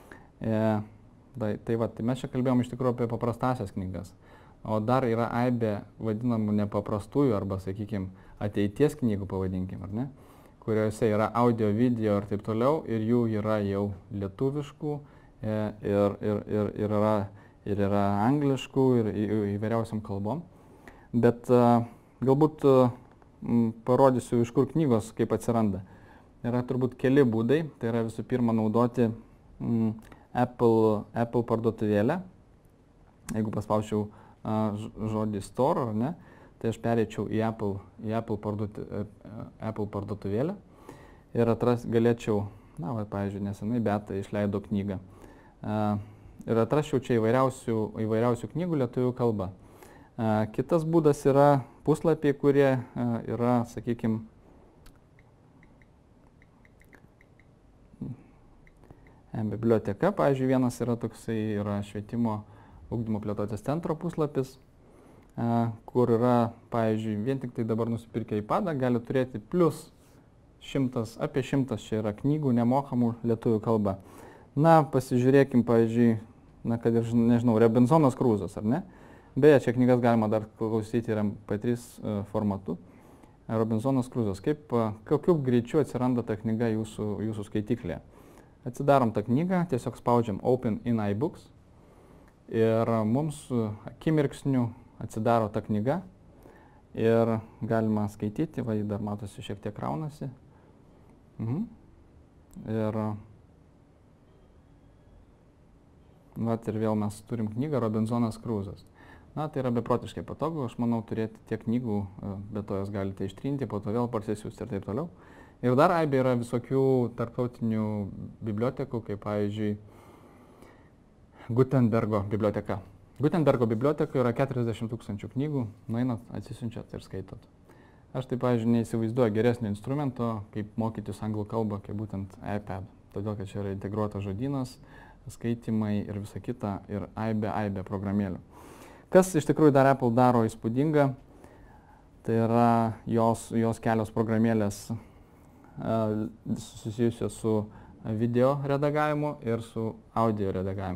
Tai mes čia kalbėjom iš tikrųjų apie paprastasias knygas. O dar yra aibė vadinamų nepaprastųjų arba, sakykime, ateities knygų, pavadinkim, ar ne? Kuriuose yra audio, video ir taip toliau, ir jų yra jau lietuviškų, ir yra angliškų, ir įvairiausiam kalbom. Bet galbūt parodysiu, iš kur knygos kaip atsiranda. Yra turbūt keli būdai, tai yra visų pirma naudoti Apple parduotuvėlę. Jeigu paspaučiau žodį store, ar ne, tai aš pereičiau į Apple parduotuvėlę ir galėčiau, pavyzdžiui, nesenai Beta išleido knygą. Ir atrasčiau čia įvairiausių knygų lietuvių kalba. Kitas būdas yra puslapiai, kurie yra, sakykime, biblioteka, pavyzdžiui, vienas yra toksai, yra švietimo ugdymo plėtotės centro puslapis, kur yra, pavyzdžiui, vien tik tai dabar nusipirkę iPadą, gali turėti plus 100, apie 100 čia yra knygų nemokamų lietuvių kalba. Na, pasižiūrėkim, pavyzdžiui, kad ir, nežinau, Robinzonas Kruzas, ar ne? Beje, čia knygas galima dar klausyti ir MP3 formatu. Robinzonas Kruzas, kokiu greičiu atsiranda ta knyga jūsų skaitiklėje. Atsidarom tą knygą, tiesiog spaudžiam Open in iBooks ir mums akimirksniu atsidaro ta knyga ir galima skaityti, va, jį dar matosi šiek tiek raunasi. Ir vėl mes turim knygą Robinzonas Kruzas. Na, tai yra beprotiškai patogu, aš manau, turėti tiek knygų, bet to jas galite ištrinti, po to vėl parsisiųsti ir taip toliau. Ir dar aibė yra visokių tarptautinių bibliotekų, kaip pavyzdžiui Gutenbergo biblioteka. Gutenbergo biblioteka yra 40 000 knygų, nueinat, atsisiunčiat ir skaitot. Aš tai, pavyzdžiui, neįsivaizduoju geresnio instrumento, kaip mokytis anglų kalbą, kaip būtent iPad. Todėl, kad čia yra integruotas žodynas, skaitimai ir visa kita, ir aibė programėlių. Kas iš tikrųjų dar Apple daro įspūdinga, tai yra jos kelios programėlės susijusios su video redagavimu ir su audio redagavimu.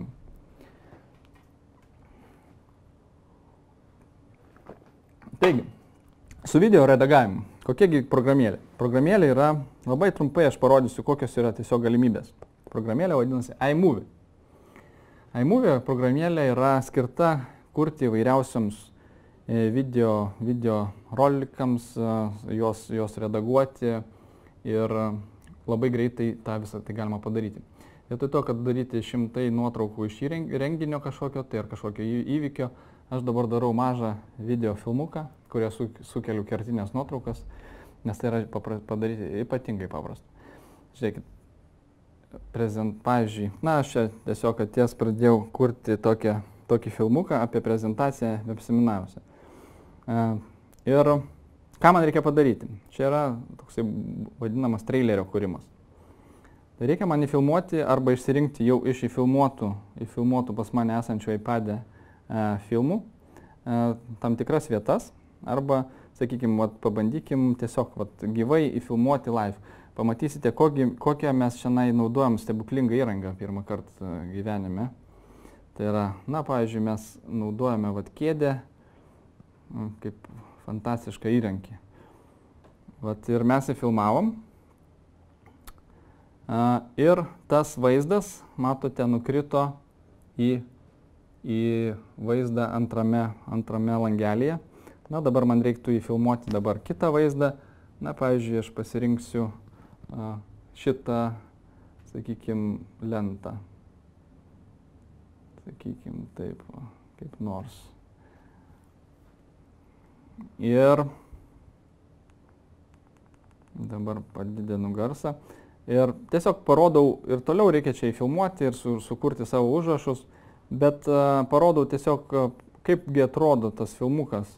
Taigi, su video redagavimu, kokiegi programėlė? Programėlė yra, labai trumpai aš parodysiu, kokios yra tiesiog galimybės. Programėlė vadinasi iMovie. iMovie programėlė yra skirta kurti įvairiausiams video rolikams, juos redaguoti ir labai greitai tą visą tai galima padaryti. Vietoj to, kad daryti 100 nuotraukų iš renginio kažkokio, tai ar kažkokio įvykio, aš dabar darau mažą video filmuką, kurie sukeliu kertinės nuotraukas, nes tai yra padaryti ypatingai paprasta. Žiūrėkit, pavyzdžiui, aš čia tiesiog atėjęs pradėjau kurti tokį filmuką apie prezentaciją web seminaruose. Ir ką man reikia padaryti? Čia yra toksai vadinamas trailerio kūrimas. Tai reikia man įfilmuoti arba išsirinkti jau iš įfilmuotų pas mane esančių iPad'e filmų tam tikras vietas arba, sakykime, pabandykim tiesiog gyvai įfilmuoti live. Pamatysite, kokią mes šiandien naudojam stebuklingą įrangą pirmą kartą gyvenime. Tai yra, pavyzdžiui, mes naudojame kėdę kaip fantastišką įrankį. Ir mes įfilmavom. Ir tas vaizdas, matote, nukrito į vaizdą antrame langelėje. Dabar man reiktų įfilmuoti dabar kitą vaizdą. Pavyzdžiui, aš pasirinksiu šitą, sakykime, lentą. Sakykime, taip, kaip nors. Ir dabar padidinu garsą. Ir tiesiog parodau, ir toliau reikia čia įfilmuoti ir sukurti savo užrašus, bet parodau tiesiog, kaipgi atrodo tas filmukas.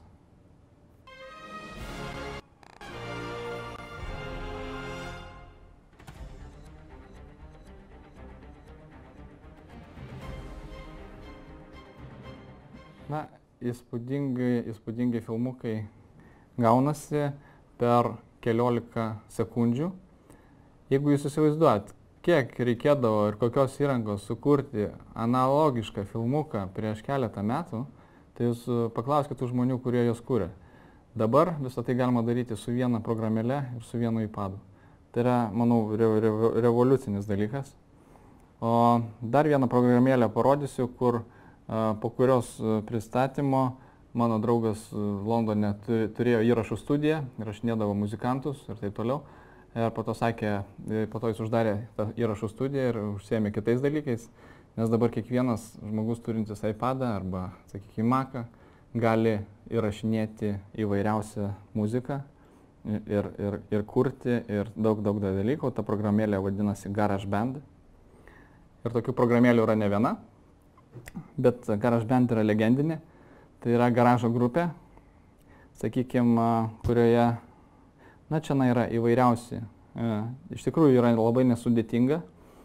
Įspūdingi filmukai gaunasi per keliolika sekundžių. Jeigu jūs įsivaizduojat, kiek reikėdavo ir kokios įrangos sukurti analogišką filmuką prieš keletą metų, tai jūs paklauskite tų žmonių, kurie jos kūrė. Dabar visą tai galima daryti su viena programėle ir su vienu iPad'u. Tai yra, manau, revoliucinis dalykas. O dar vieną programėlę parodysiu, po kurios pristatymo mano draugas Londone turėjo įrašų studiją, įrašinėdavo muzikantus ir taip toliau. Ir po to jis uždarė tą įrašų studiją ir užsiėmė kitais dalykais, nes dabar kiekvienas žmogus turintis iPad'ą arba, sakykime, Mac'ą gali įrašinėti įvairiausią muziką ir kurti ir daug dalykų. Ta programėlė vadinasi GarageBand. Ir tokių programėlių yra ne viena, bet GarageBand yra legendinė. Tai yra garažo grupė, sakykime, kurioje, čia yra įvairiausi. Iš tikrųjų yra labai nesudėtinga,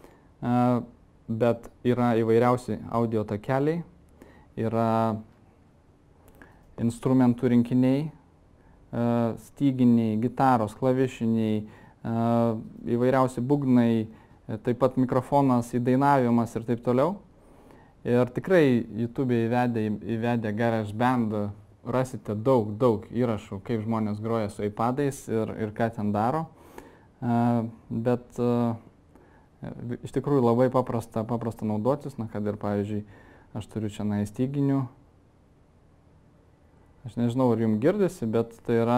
bet yra įvairiausi audio takeliai, yra instrumentų rinkiniai, styginiai, gitaros, klavišiniai, įvairiausi būgnai, taip pat mikrofonas, įdainavimas ir taip toliau. Ir tikrai YouTube'e įvedę GarageBand rasite daug įrašų, kaip žmonės groja su iPad'ais ir ką ten daro. Bet iš tikrųjų labai paprasta naudotis, kad ir, pavyzdžiui, aš turiu čia styginių. Aš nežinau, ar jums girdisi, bet tai yra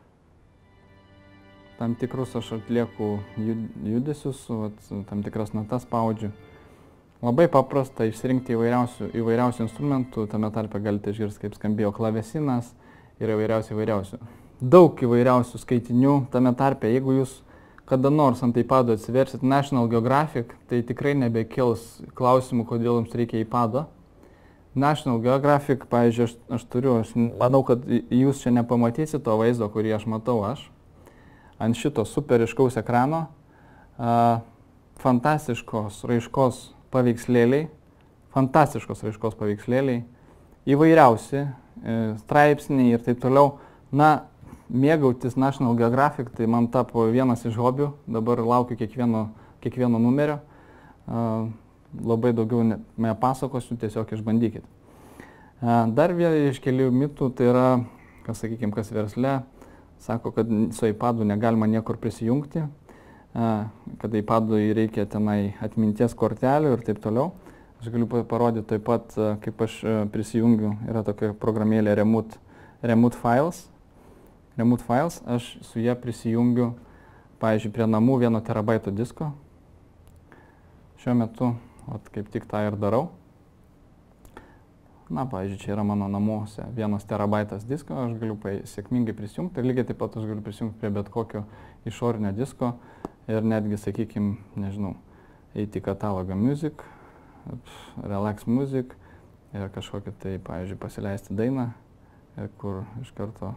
tam tikrus aš atlieku judesius, tam tikras natas spaudžiu. Labai paprasta išsirinkti įvairiausių instrumentų, tame tarpe galite išgirsti, kaip skambėjo klavesinas ir įvairiausių. Daug įvairiausių skaitinių tame tarpe. Jeigu jūs kada nors ant iPad'o atsiversit National Geographic, tai tikrai nebekils klausimų, kodėl jums reikia iPad'o. National Geographic, pavyzdžiui, aš manau, kad jūs čia nepamatysit to vaizdo, kurį aš matau aš. Ant šito super ryškaus ekrano fantastiškos raiškos paveikslėliai, įvairiausi straipsniai ir taip toliau. Mėgautis National Geographic, tai man tapo vienas iš hobių, dabar laukiu kiekvieno numerio. Labai daugiau nepasakosiu, tiesiog išbandykit. Dar vienas iš kelių mitų, tai yra, kas versle, sako, kad su iPad'u negalima niekur prisijungti, kad iPad'ui reikia tenai atminties kortelių ir taip toliau. Aš galiu parodyti taip pat, kaip aš prisijungiu, yra tokia programėlė Remote Files. Aš su ją prisijungiu pavyzdžiui, prie namų 1 terabaito disko. Šiuo metu, kaip tik tą ir darau. Na, pavyzdžiui, čia yra mano namuose 1 terabaitas disko, aš galiu sėkmingai prisijungti ir lygiai taip pat aš galiu prisijungti prie bet kokio išorinio disko ir netgi, sakykime, nežinau, eiti į katalogą Music, Relax Music ir kažkokią tai, pavyzdžiui, pasileisti dainą, kur iš karto.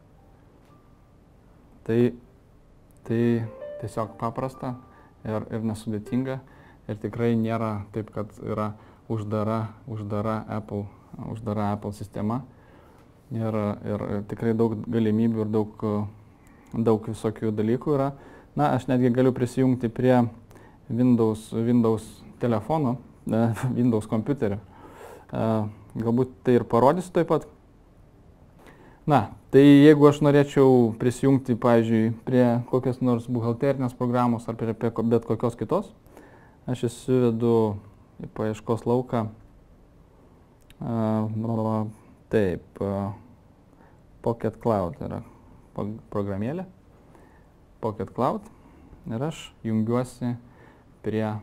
Tai tiesiog paprasta ir nesudėtinga ir tikrai nėra taip, kad yra uždara Apple sistema ir tikrai daug galimybių ir daug visokių dalykų yra. Na, aš netgi galiu prisijungti prie Windows telefono, Windows kompiuterio. Galbūt tai ir parodysiu taip pat. Na, tai jeigu aš norėčiau prisijungti, pavyzdžiui, prie kokios nors buhalterinės programos ar prie bet kokios kitos, aš įsivedu į paieškos lauką, Pocket Cloud yra programėlė, Pocket Cloud, ir aš jungiuosi prie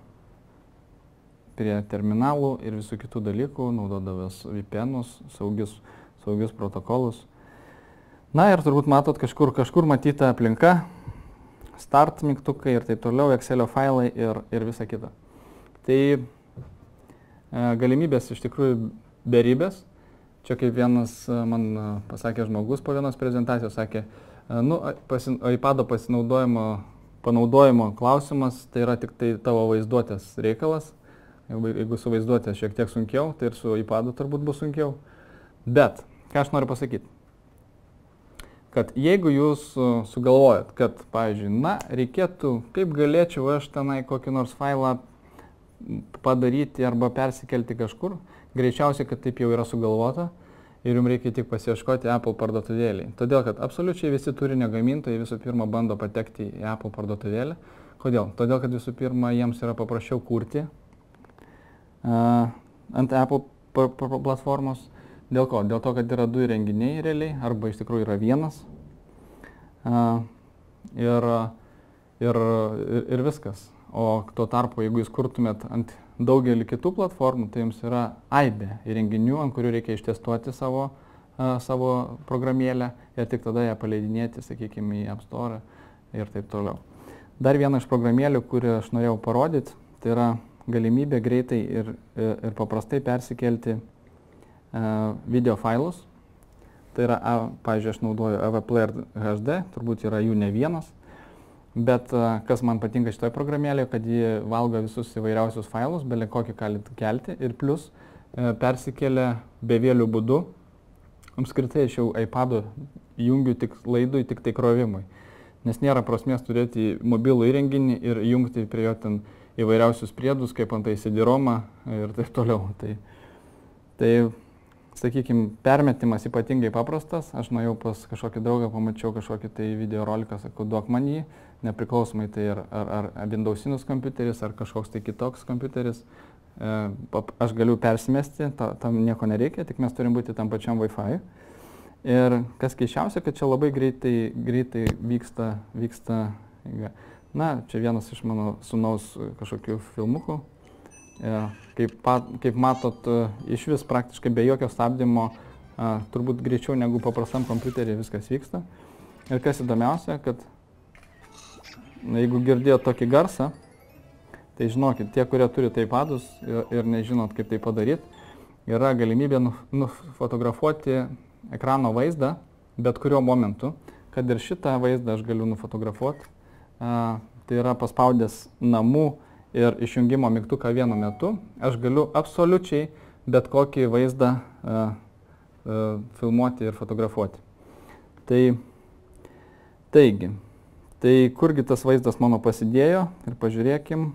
terminalų ir visų kitų dalykų, naudodavęs VPN'us, saugius protokolus. Na ir turbūt matot kažkur matyta aplinka, start mygtukai ir taip toliau, Excelio failai ir visa kita. Tai galimybės iš tikrųjų beribės. Čia kaip vienas man pasakė žmogus po vienos prezentacijos, sakė, iPado panaudojimo klausimas, tai yra tik tai tavo vaizduotės reikalas. Jeigu su vaizduotė šiek tiek sunkiau, tai ir su iPadu turbūt bus sunkiau. Bet, ką aš noriu pasakyti, kad jeigu jūs sugalvojat, kad, pavyzdžiui, reikėtų, kaip galėčiau aš tenai kokį nors failą padaryti arba persikelti kažkur, greičiausiai, kad taip jau yra sugalvota ir jums reikia tik pasiieškoti Apple parduotuvėlėje. Todėl, kad absoliučiai visi turinio gamintojai visų pirma bando patekti į Apple parduotuvėlę. Kodėl? Todėl, kad visų pirma jiems yra paprasčiau kurti ant Apple platformos. Dėl ko? Dėl to, kad yra 2 įrenginiai realiai, arba iš tikrųjų yra vienas. Ir viskas. O tuo tarpu, jeigu jūs kurtumėt ant daugelį kitų platformų, tai jums yra aibė įrenginių, ant kurių reikia ištestuoti savo programėlę ir tik tada ją paleidinėti, sakykime, į App Store ir taip toliau. Dar viena iš programėlių, kurią aš norėjau parodyti, tai yra galimybė greitai ir paprastai persikelti video failus. Tai yra, pavyzdžiui, aš naudoju AV Player HD, turbūt yra jų ne vienas. Bet kas man patinka šitoje programėlėje, kad ji valgo visus įvairiausius failus, belė kokį galit kelti ir plus persikelia bevėlių būdu. Apskritai aš jau iPad'o jungiu tik laidui, tik tai krovimui. Nes nėra prasmės turėti mobilų įrenginį ir jungti prie jo ten įvairiausius priedus, kaip antai CD-ROMą ir taip toliau. Tai sakykime, permetimas ypatingai paprastas. Aš nuėjau pas kažkokį draugą, pamačiau kažkokį tai video roliką, sakau, duok man jį, nepriklausomai tai ar Windowsinis kompiuteris, ar kažkoks tai kitoks kompiuteris. Aš galiu persimesti, tam nieko nereikia, tik mes turim būti tam pačiam Wi-Fi. Ir kas keiščiausia, kad čia labai greitai vyksta. Na, čia vienas iš mano sūnaus kažkokių filmukų. Kaip matot, iš vis praktiškai be jokio stabdymo, turbūt greičiau negu paprastam kompiuterį viskas vyksta. Ir kas įdomiausia, kad jeigu girdėjot tokį garsą, tai žinokit, tie, kurie turi iPad'us ir nežinot, kaip tai padaryti, yra galimybė nufotografuoti ekrano vaizdą bet kuriuo momentu, kad ir šitą vaizdą aš galiu nufotografuoti. Tai yra paspaudęs namų ir išjungimo mygtuką vienu metu, aš galiu absoliučiai bet kokį vaizdą filmuoti ir fotografuoti. Tai kurgi tas vaizdas mano pasidėjo ir pažiūrėkim.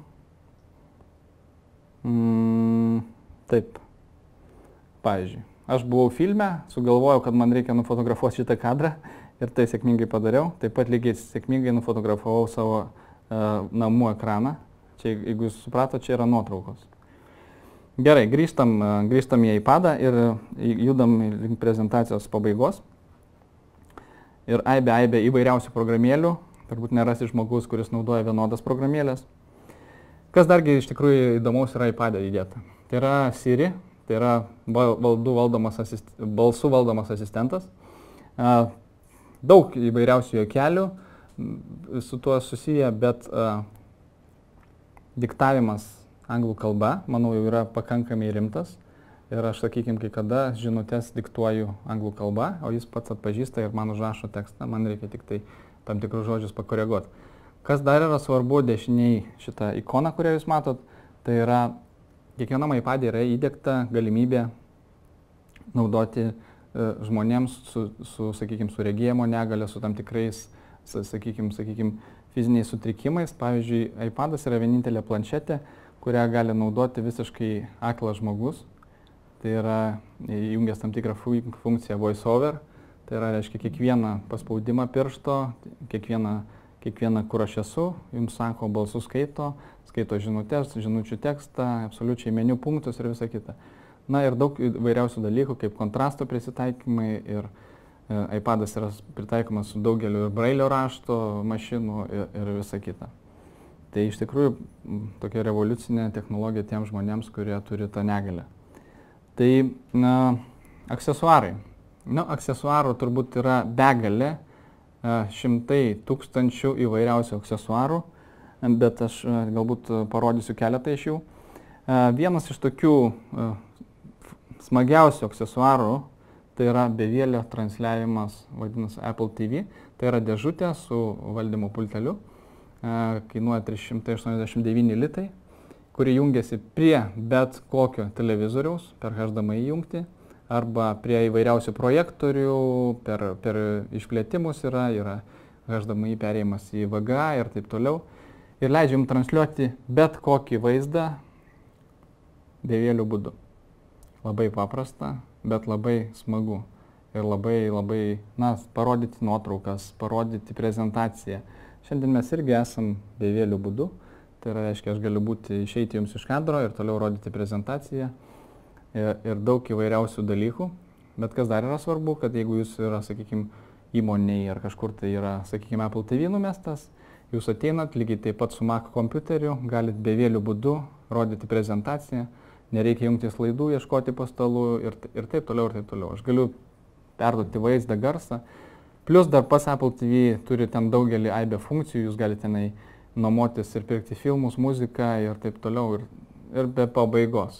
Taip, pavyzdžiui, aš buvau filme, sugalvojau, kad man reikia nufotografuoti šitą kadrą ir tai sėkmingai padariau. Taip pat lygiai sėkmingai nufotografavau savo namų ekraną. Čia, jeigu jūs suprato, čia yra nuotraukos. Gerai, grįžtam į iPad'ą ir judam link prezentacijos pabaigos. Ir aibė įvairiausių programėlių, turbūt nerasi žmogus, kuris naudoja vienodas programėlės. Kas dargi iš tikrųjų įdomaus yra iPad'e įdėta. Tai yra Siri, tai yra balsų valdomas asistentas. Daug įvairiausių juokelių su tuo susiję, bet diktavimas anglų kalba, manau, jau yra pakankamai rimtas. Ir aš, sakykime, kai kada žinutės diktuoju anglų kalba, o jis pats atpažįsta ir man užrašo tekstą, man reikia tik tai tam tikrus žodžius pakoreguoti. Kas dar yra svarbu, dešiniai šitą ikoną, kurią jūs matot, tai yra kiekvienam iPad'e yra įdiegta galimybė naudoti žmonėms sakykime, su regėjimo negale, su tam tikrais, sakykime, fiziniais sutrikimais. Pavyzdžiui, iPad'as yra vienintelė planšetė, kurią gali naudoti visiškai aklas žmogus. Tai yra įjungęs tam tikrą funkciją voiceover, tai yra, reiškia, kiekvieną paspaudimą piršto, kiekvieną, kur aš esu, jums sako, balsų skaito žinutės, žinučių tekstą, absoliučiai meniu punktus ir visa kita. Na ir daug įvairiausių dalykų, kaip kontrasto prisitaikymai ir iPad'as yra pritaikomas su daugeliu brailio rašto mašinų ir visa kita. Tai iš tikrųjų tokia revoliucinė technologija tiems žmonėms, kurie turi tą negalę. Tai aksesuarai. Aksesuarų turbūt yra begalė, šimtai tūkstančių įvairiausių aksesuarų, bet aš galbūt parodysiu keletą iš jų. Vienas iš tokių smagiausių aksesuarų tai yra bevėlio transliavimas, vadinasi Apple TV. Tai yra dėžutė su valdymo pulteliu, kainuoja 389 litai, kuri jungiasi prie bet kokio televizoriaus per HDMI jungtį arba prie įvairiausių projektorių, per išplėtimus yra HDMI perėjimas į VGA ir taip toliau. Ir leidžia jums transliuoti bet kokį vaizdą bevėlių būdu. Labai paprasta, bet labai smagu. Ir labai, parodyti nuotraukas, parodyti prezentaciją. Šiandien mes irgi esam bevėlių būdu. Tai yra, reiškia, aš galiu išeiti jums iš kadro ir toliau rodyti prezentaciją ir daug įvairiausių dalykų. Bet kas dar yra svarbu, kad jeigu jūs yra, sakykime, įmonėje ar kažkur tai yra, sakykime, Apple TV numestas, jūs ateinat lygiai taip pat su Mac kompiuteriu, galit bevėlių būdu rodyti prezentaciją, nereikia jungtis laidų, ieškoti po stalu ir taip toliau ir taip toliau. Aš galiu perduoti vaizdą, garsą. Plus dar pas Apple TV turi ten daugelį aibę funkcijų, jūs galite tenai nuomotis ir pirkti filmus, muziką ir taip toliau ir be pabaigos.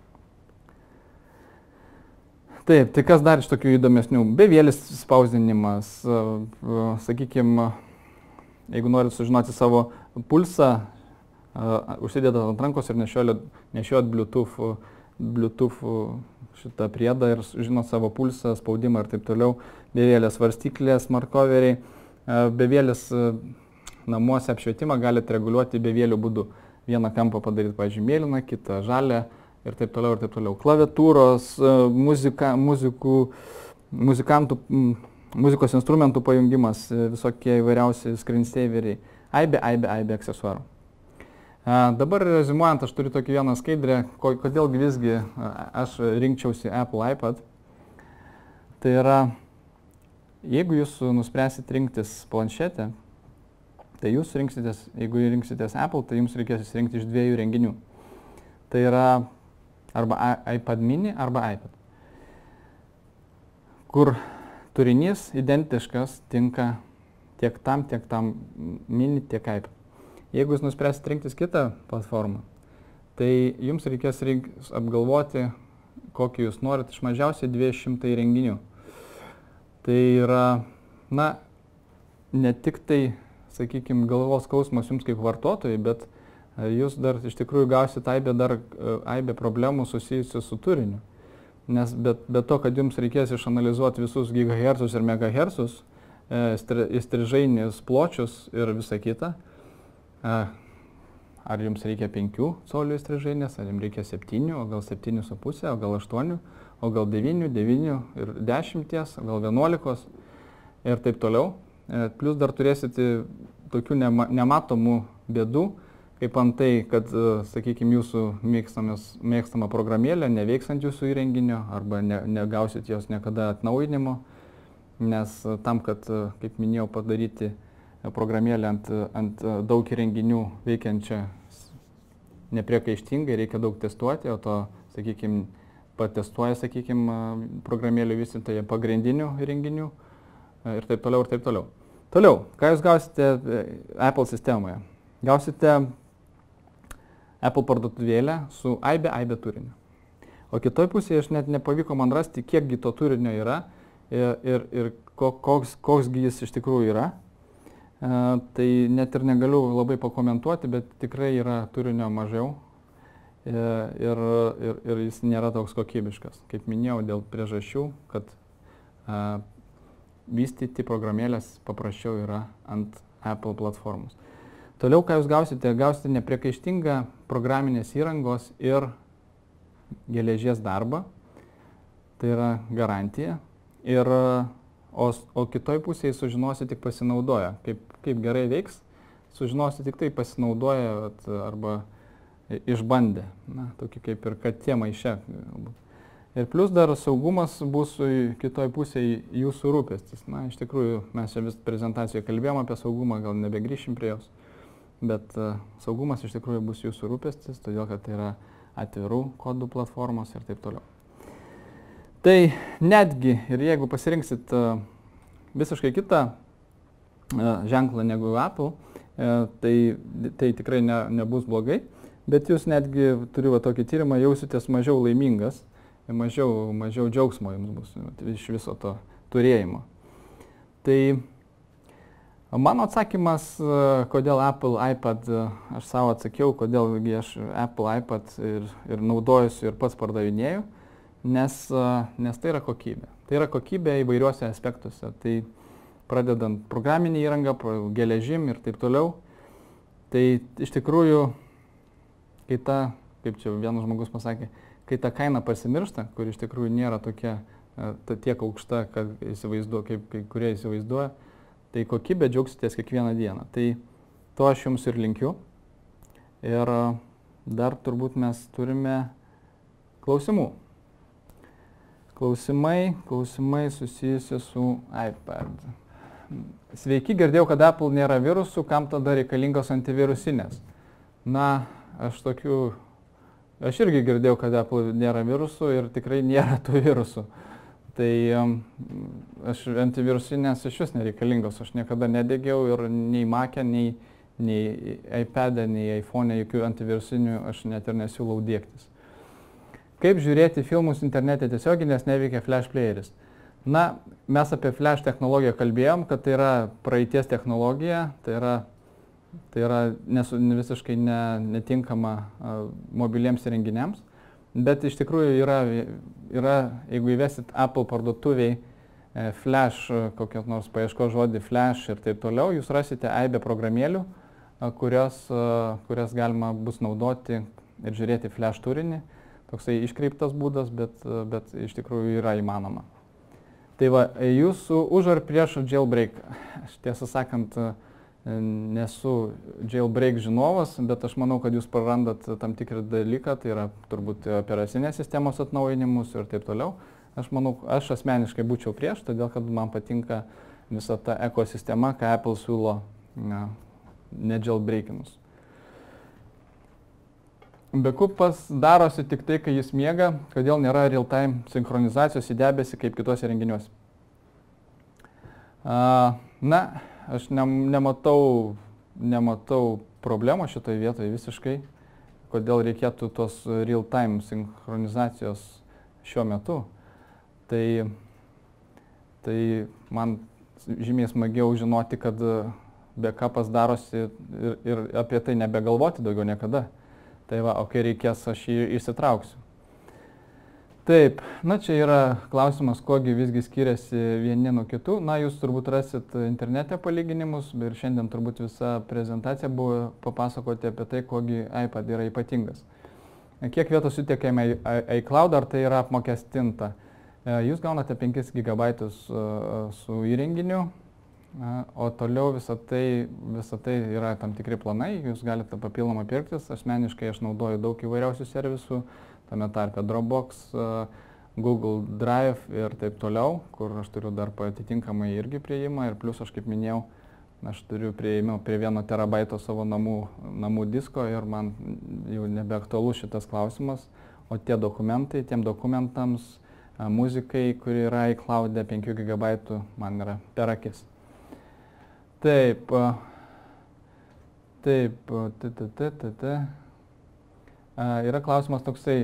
Taip, tai kas dar iš tokių įdomesnių? Bevėlis spausdinimas, sakykime, jeigu norit sužinoti savo pulsą, užsidėdat ant rankos ir nešiojat Bluetooth šitą priedą ir žinot savo pulsą, spaudimą ir taip toliau. Bevėlės svarstyklės, markoveriai, bevėlės namuose apšvietimą galite reguliuoti bevėlių būdu. Vieną kampą padaryti, pavyzdžiui, mėlyną, kitą žalią ir taip toliau ir taip toliau. Klaviatūros, muzikos instrumentų pajungimas, visokie įvairiausi screensaveriai, aibė aksesuarų. Dabar rezimuojant, aš turiu tokį vieną skaidrę, kodėl visgi aš rinkčiausi Apple iPad. Tai yra, jeigu jūs nuspręsit rinktis planšetę, tai jūs rinksitės, jeigu rinksitės Apple, tai jums reikės įsirinkti iš dviejų renginių. Tai yra arba iPad mini, arba iPad, kur turinys identiškas tinka tiek tam mini, tiek iPad. Jeigu jūs nuspręsit rinktis kitą platformą, tai jums reikės apgalvoti, kokį jūs norit, iš mažiausiai 200 renginių. Tai yra, ne tik tai, sakykime, galvos skausmas jums kaip vartotojai, bet jūs dar iš tikrųjų gausite aibę problemų susijusių su turiniu. Nes be to, kad jums reikės išanalizuoti visus gigahertzus ir megahertzus, įstrižainius pločius ir visą kitą, ar jums reikia 5 colių įstrižainės, ar jums reikia 7, o gal 7,5, o gal 8, o gal 9 ir 10, o gal 11 ir taip toliau. Plus dar turėsite tokių nematomų bėdų, kaip antai, kad, sakykime, jūsų mėgstama programėlė neveiks ant jūsų įrenginio arba negausit jos niekada atnaujinimo, nes tam, kad, kaip minėjau, padaryti programėlę ant daug įrenginių veikiančią nepriekaištingai, reikia daug testuoti, o to, sakykime, patestuoja, sakykime, programėlių vystytojai pagrindinių įrenginių ir taip toliau, ir taip toliau. Toliau, ką jūs gausite Apple sistemoje? Gausite Apple parduotuvėlę su aibė turinio. O kitoj pusėje aš net nepavyko man rasti, kiekgi to turinio yra ir koksgi jis iš tikrųjų yra. Tai net ir negaliu labai pakomentuoti, bet tikrai yra turinio mažiau ir jis nėra toks kokybiškas. Kaip minėjau, dėl priežasčių, kad vystyti programėlės paprasčiau yra ant Apple platformos. Toliau, ką jūs gausite? Gausite nepriekaištingą programinės įrangos ir geležies darbą. Tai yra garantija. O kitoj pusėje sužinosi tik pasinaudoję. Kaip gerai veiks, sužinosi tik tai pasinaudoję arba išbandę. Na, tokį kaip ir katė maiše. Ir plus dar saugumas bus kitoj pusėje jūsų rūpestis. Na, iš tikrųjų, mes čia vis prezentacijoje kalbėjom apie saugumą, gal nebegrįšim prie jos. Bet saugumas iš tikrųjų bus jūsų rūpestis, todėl kad tai yra atvirų kodų platformos ir taip toliau. Tai netgi ir jeigu pasirinksit visiškai kitą ženklą negu Apple, tai tikrai nebus blogai, bet jūs netgi, turiu tokį tyrimą, jausitės mažiau laimingas, mažiau džiaugsmo jums bus iš viso to turėjimo. Tai mano atsakymas, kodėl Apple iPad, aš savo atsakiau, kodėlgi aš Apple iPad ir naudojusiu ir pats pardavinėju, nes tai yra kokybė. Tai yra kokybė įvairiuose aspektuose. Tai pradedant programinį įrangą, geležim ir taip toliau. Tai iš tikrųjų, kaip čia vienas žmogus pasakė, kai ta kaina pasimiršta, kur iš tikrųjų nėra tokia tiek aukšta, kaip kai kurie įsivaizduoja, tai kokybė džiaugsitės kiekvieną dieną. Tai to aš jums ir linkiu. Ir dar turbūt mes turime klausimų. Klausimai susijusi su iPad. Sveiki, girdėjau, kad Apple nėra virusų, kam tada reikalingos antivirusinės? Na, aš irgi girdėjau, kad Apple nėra virusų ir tikrai nėra tų virusų. Tai antivirusinės iš vis nereikalingos, aš niekada nedėgiau ir nei Mac'e, nei iPad'e, nei iPhone'e jokių antivirusinių aš net ir nesiūlau dėktis. Kaip žiūrėti filmus internete tiesiogiai, nes neveikia Flash playeris? Na, mes apie Flash technologiją kalbėjom, kad tai yra praeities technologija, tai yra visiškai netinkama mobiliems įrenginiams. Bet iš tikrųjų yra, jeigu įvesit Apple parduotuviai Flash, kokios nors paieškos žodį Flash ir taip toliau, jūs rasite aibę programėlių, kurias galima bus naudoti ir žiūrėti Flash turinį. Toksai iškreiptas būdas, bet iš tikrųjų yra įmanoma. Tai va, jūs už ar prieš jailbreak? Aš tiesą sakant, nesu jailbreak žinovas, bet aš manau, kad jūs prarandat tam tikrą dalyką, tai yra turbūt operacinės sistemos atnaujinimus ir taip toliau. Aš manau, aš asmeniškai būčiau prieš, todėl kad man patinka visa ta ekosistema, ką Apple siūlo ne jailbreakinus. Backupas darosi tik tai, kai jis miega, kodėl nėra real-time sinchronizacijos į debesį kaip kitose renginiuose. Na, aš nematau problemos šitoje vietoje visiškai, kodėl reikėtų tos real-time sinchronizacijos šiuo metu. Tai man žymiai smagiau žinoti, kad backupas darosi ir apie tai nebegalvoti daugiau niekada. Tai va, o kai reikės, aš jį išsitrauksiu. Taip, na čia yra klausimas, kogi visgi skiriasi vieni nuo kitų. Na, jūs turbūt rasit internete palyginimus ir šiandien turbūt visa prezentacija buvo papasakoti apie tai, kogi iPad yra ypatingas. Kiek vietos suteikiame iCloud, ar tai yra apmokestinta? Jūs gaunate 5 GB su įrenginiu. O toliau visą tai yra tam tikri planai, jūs galite papildomai pirktis. Asmeniškai aš naudoju daug įvairiausių servisų, tame tarpe Dropbox, Google Drive ir taip toliau, kur aš turiu dar atitinkamai irgi prieimą ir plus aš, kaip minėjau, Aš turiu prieimą prie 1 terabaito savo namų disko ir man jau nebeaktualus šitas klausimas, o tiem dokumentams, muzikai, kuri yra iCloud'e 5 GB, man yra per akis. Taip, yra klausimas toksai,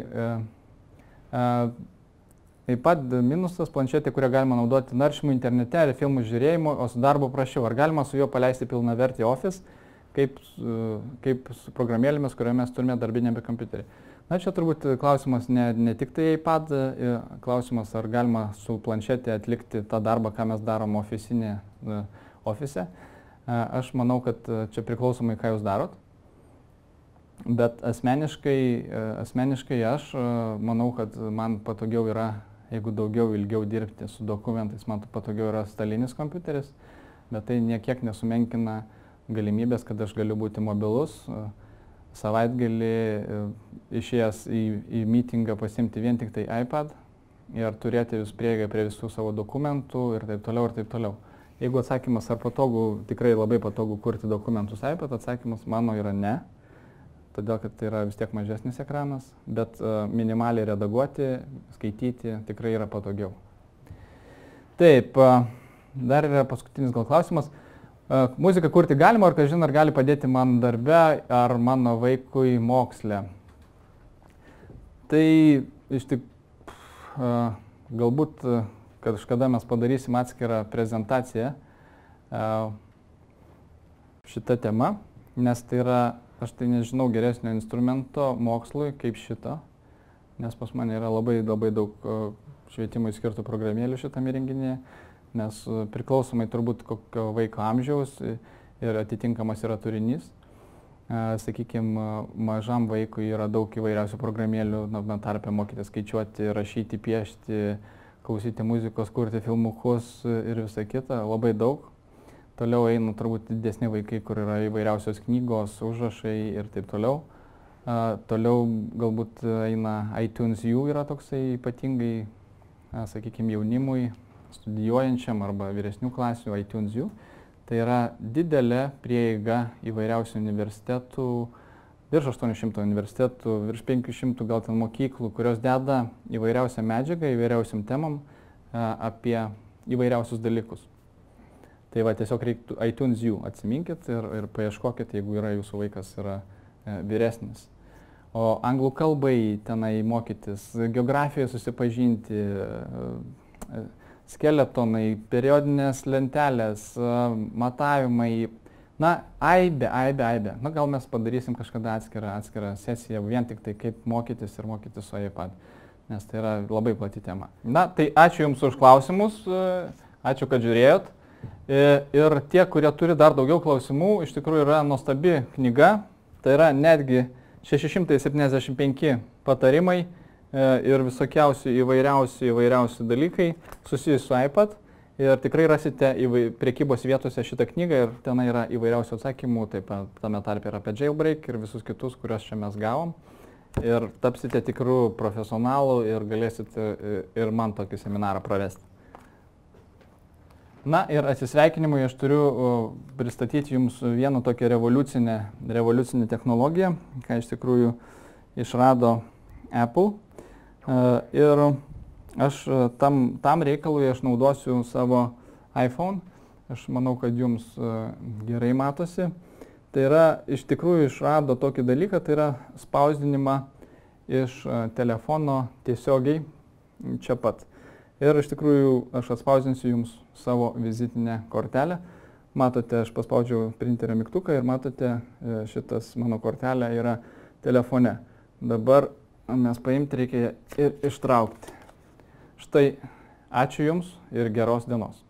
iPad minusas planšetė, kurią galima naudoti naršymui internete ar filmų žiūrėjimo, o su darbu prašiau. Ar galima su juo paleisti pilnavertį Office, kaip su programėlėmis, kurioje mes turime darbinėme kompiuterį? Na, čia turbūt klausimas ne tik tai iPad, klausimas, ar galima su planšetė atlikti tą darbą, ką mes darom Office. Aš manau, kad čia priklausomai, ką jūs darot. Bet asmeniškai aš manau, kad man patogiau yra, jeigu ilgiau dirbti su dokumentais, man patogiau yra stalinis kompiuteris, bet tai niekiek nesumenkina galimybės, kad aš galiu būti mobilus, savaitgalį išėjęs į meetingą pasimti vien tik tai iPad ir turėti vis prieigą prie visų savo dokumentų ir taip toliau ir taip toliau. Jeigu atsakymas ar patogu, tikrai labai patogu kurti dokumentus iPad, atsakymas mano yra ne. Todėl, kad tai yra vis tiek mažesnis ekranas, bet minimaliai redaguoti, skaityti tikrai yra patogiau. Taip, dar yra paskutinis gal klausimas. Muziką kurti galima, ar kažin, ar gali padėti man darbe, ar mano vaikui moksle? Tai iš tik, galbūt kažkada mes padarysim atskirą prezentaciją šitą temą, nes tai yra, aš tai nežinau geresnio instrumento mokslui kaip šito, nes pas mane yra labai daug švietimui skirtų programėlių šitame įrenginyje, nes priklausomai turbūt kokio vaiko amžiaus ir atitinkamas yra turinys. Sakykime, mažam vaikui yra daug įvairiausių programėlių, tarpe mokyti skaičiuoti, rašyti, piešti, klausyti muzikos, kurti filmukus ir visa kita, labai daug. Toliau eina turbūt didesni vaikai, kur yra įvairiausios knygos, užrašai ir taip toliau. Toliau galbūt eina iTunes U yra toksai ypatingai, sakykime, jaunimui, studijuojančiam arba vyresnių klasių iTunes U. Tai yra didelė prieiga įvairiausių universitetų, virš 800 universitetų, virš 500 gal ten mokyklų, kurios deda įvairiausią medžiagą, įvairiausiam temam apie įvairiausius dalykus. Tai va, tiesiog reiktų iTunes U atsiminkit ir paieškokit, jeigu yra jūsų vaikas yra vyresnis. O anglų kalbai tenai mokytis, geografijoje susipažinti, skeletonai, periodinės lentelės, matavimai, na, aibė. Na, gal mes padarysim kažkada atskirą sesiją, vien tik tai kaip mokytis ir mokytis su iPad, nes tai yra labai plati tema. Na, tai ačiū Jums už klausimus, ačiū, kad žiūrėjot. Ir tie, kurie turi dar daugiau klausimų, iš tikrųjų yra nuostabi knyga, tai yra netgi 675 patarimai ir visokiausių įvairiausių dalykai susijus su iPad. Ir tikrai rasite prekybos vietose šitą knygą ir ten yra įvairiausių atsakymų, taip pat tame tarpe ir apie jailbreak ir visus kitus, kuriuos čia mes gavom. Ir tapsite tikrų profesionalų ir galėsite ir man tokį seminarą pravesti. Na ir atsisveikinimui aš turiu pristatyti Jums vieną tokią revoliucinę technologiją, ką iš tikrųjų išrado Apple. Ir aš tam reikalui aš naudosiu savo iPhone. Aš manau, kad Jums gerai matosi. Tai yra, iš tikrųjų išrado tokį dalyką, tai yra spausdinimą iš telefono tiesiogiai čia pat. Ir iš tikrųjų aš atspausdinsiu Jums savo vizitinę kortelę. Matote, aš paspaudžiau printerio mygtuką ir matote, šitas mano kortelė yra telefone. Dabar mes paimti reikia ir ištraukti. Štai, ačiū Jums ir geros dienos.